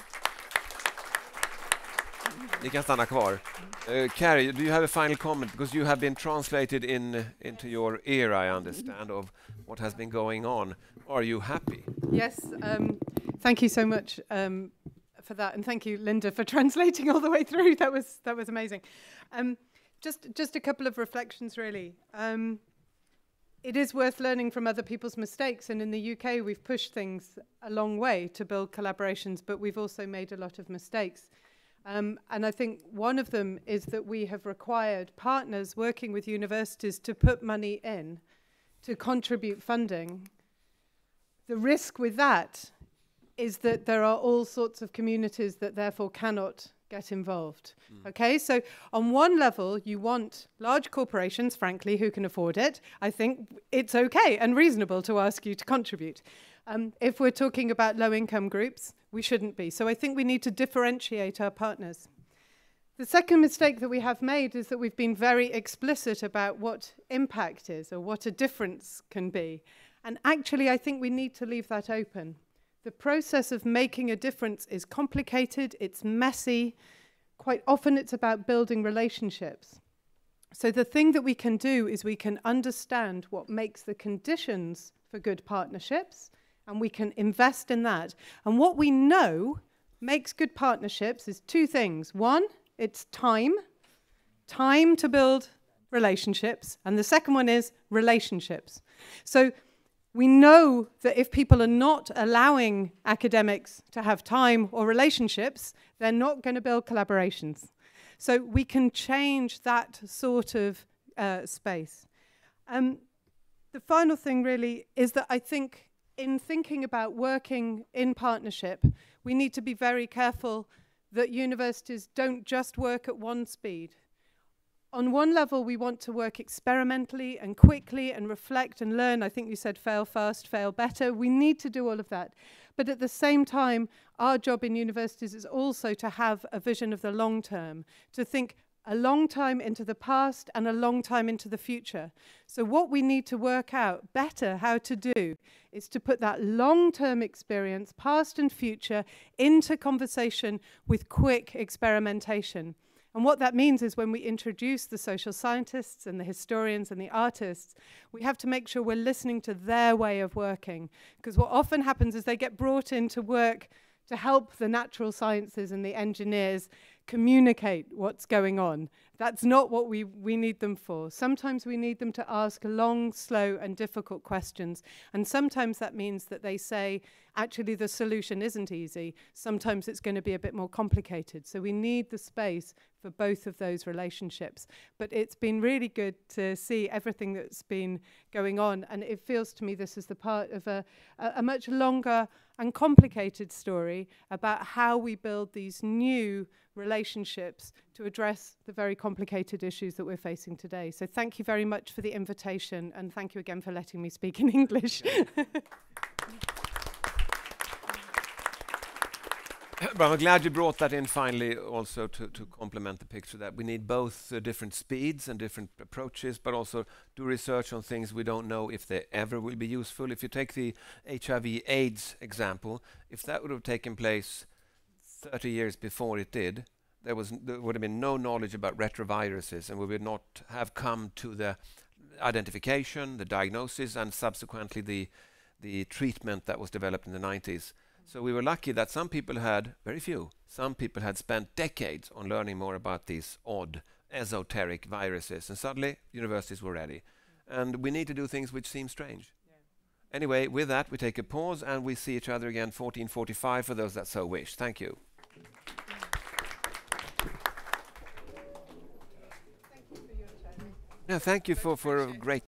Ni kan stanna kvar. Carrie, do you have a final comment? Because you have been translated into your ear, I understand, of what has been going on. Are you happy? Yes, thank you so much for that, and thank you, Linda, for translating all the way through. That was amazing. Just a couple of reflections, really. It is worth learning from other people's mistakes, and in the UK we've pushed things a long way to build collaborations, but we've also made a lot of mistakes. And I think one of them is that we have required partners working with universities to put money in, to contribute funding. The risk with that is that there are all sorts of communities that therefore cannot get involved. Okay, so on one level, you want large corporations, frankly, who can afford it. I think it's okay and reasonable to ask you to contribute. If we're talking about low-income groups, we shouldn't be. So I think we need to differentiate our partners. The second mistake that we have made is that we've been very explicit about what impact is or what a difference can be. And actually, I think we need to leave that open. The process of making a difference is complicated, it's messy. Quite often it's about building relationships. So the thing that we can do is we can understand what makes the conditions for good partnerships, and we can invest in that. And what we know makes good partnerships is two things. One, it's time to build relationships. And the second one is relationships. So We know that if people are not allowing academics to have time or relationships, they're not going to build collaborations. So we can change that sort of space. The final thing really is that I think in thinking about working in partnership, we need to be very careful that universities don't just work at one speed. On one level, we want to work experimentally and quickly and reflect and learn. I think you said fail fast, fail better. We need to do all of that. But at the same time, our job in universities is also to have a vision of the long term, to think a long time into the past and a long time into the future. So what we need to work out better how to do is to put that long-term experience, past and future, into conversation with quick experimentation. And what that means is when we introduce the social scientists and the historians and the artists, we have to make sure we're listening to their way of working. Because what often happens is they get brought in to work to help the natural sciences and the engineers communicate what's going on. That's not what we need them for. Sometimes we need them to ask long, slow, and difficult questions. And sometimes that means that they say, actually, the solution isn't easy. Sometimes it's going to be a bit more complicated. So we need the space for both of those relationships. But it's been really good to see everything that's been going on. And it feels to me this is the part of a much longer and complicated story about how we build these new relationships to address the very complicated issues that we're facing today. So thank you very much for the invitation, and thank you again for letting me speak in English. But I'm glad you brought that in finally also to complement the picture that we need both different speeds and different approaches, but also do research on things we don't know if they ever will be useful. If you take the HIV/AIDS example, if that would have taken place 30 years before it did, there would have been no knowledge about retroviruses, and we would not have come to the identification, the diagnosis, and subsequently the treatment that was developed in the 90s. So we were lucky that some people had, very few, some people had spent decades on learning more about these odd, esoteric viruses, and suddenly universities were ready. And we need to do things which seem strange. Anyway, with that, we take a pause and we see each other again 14:45 for those that so wish. Thank you. Thank you for a great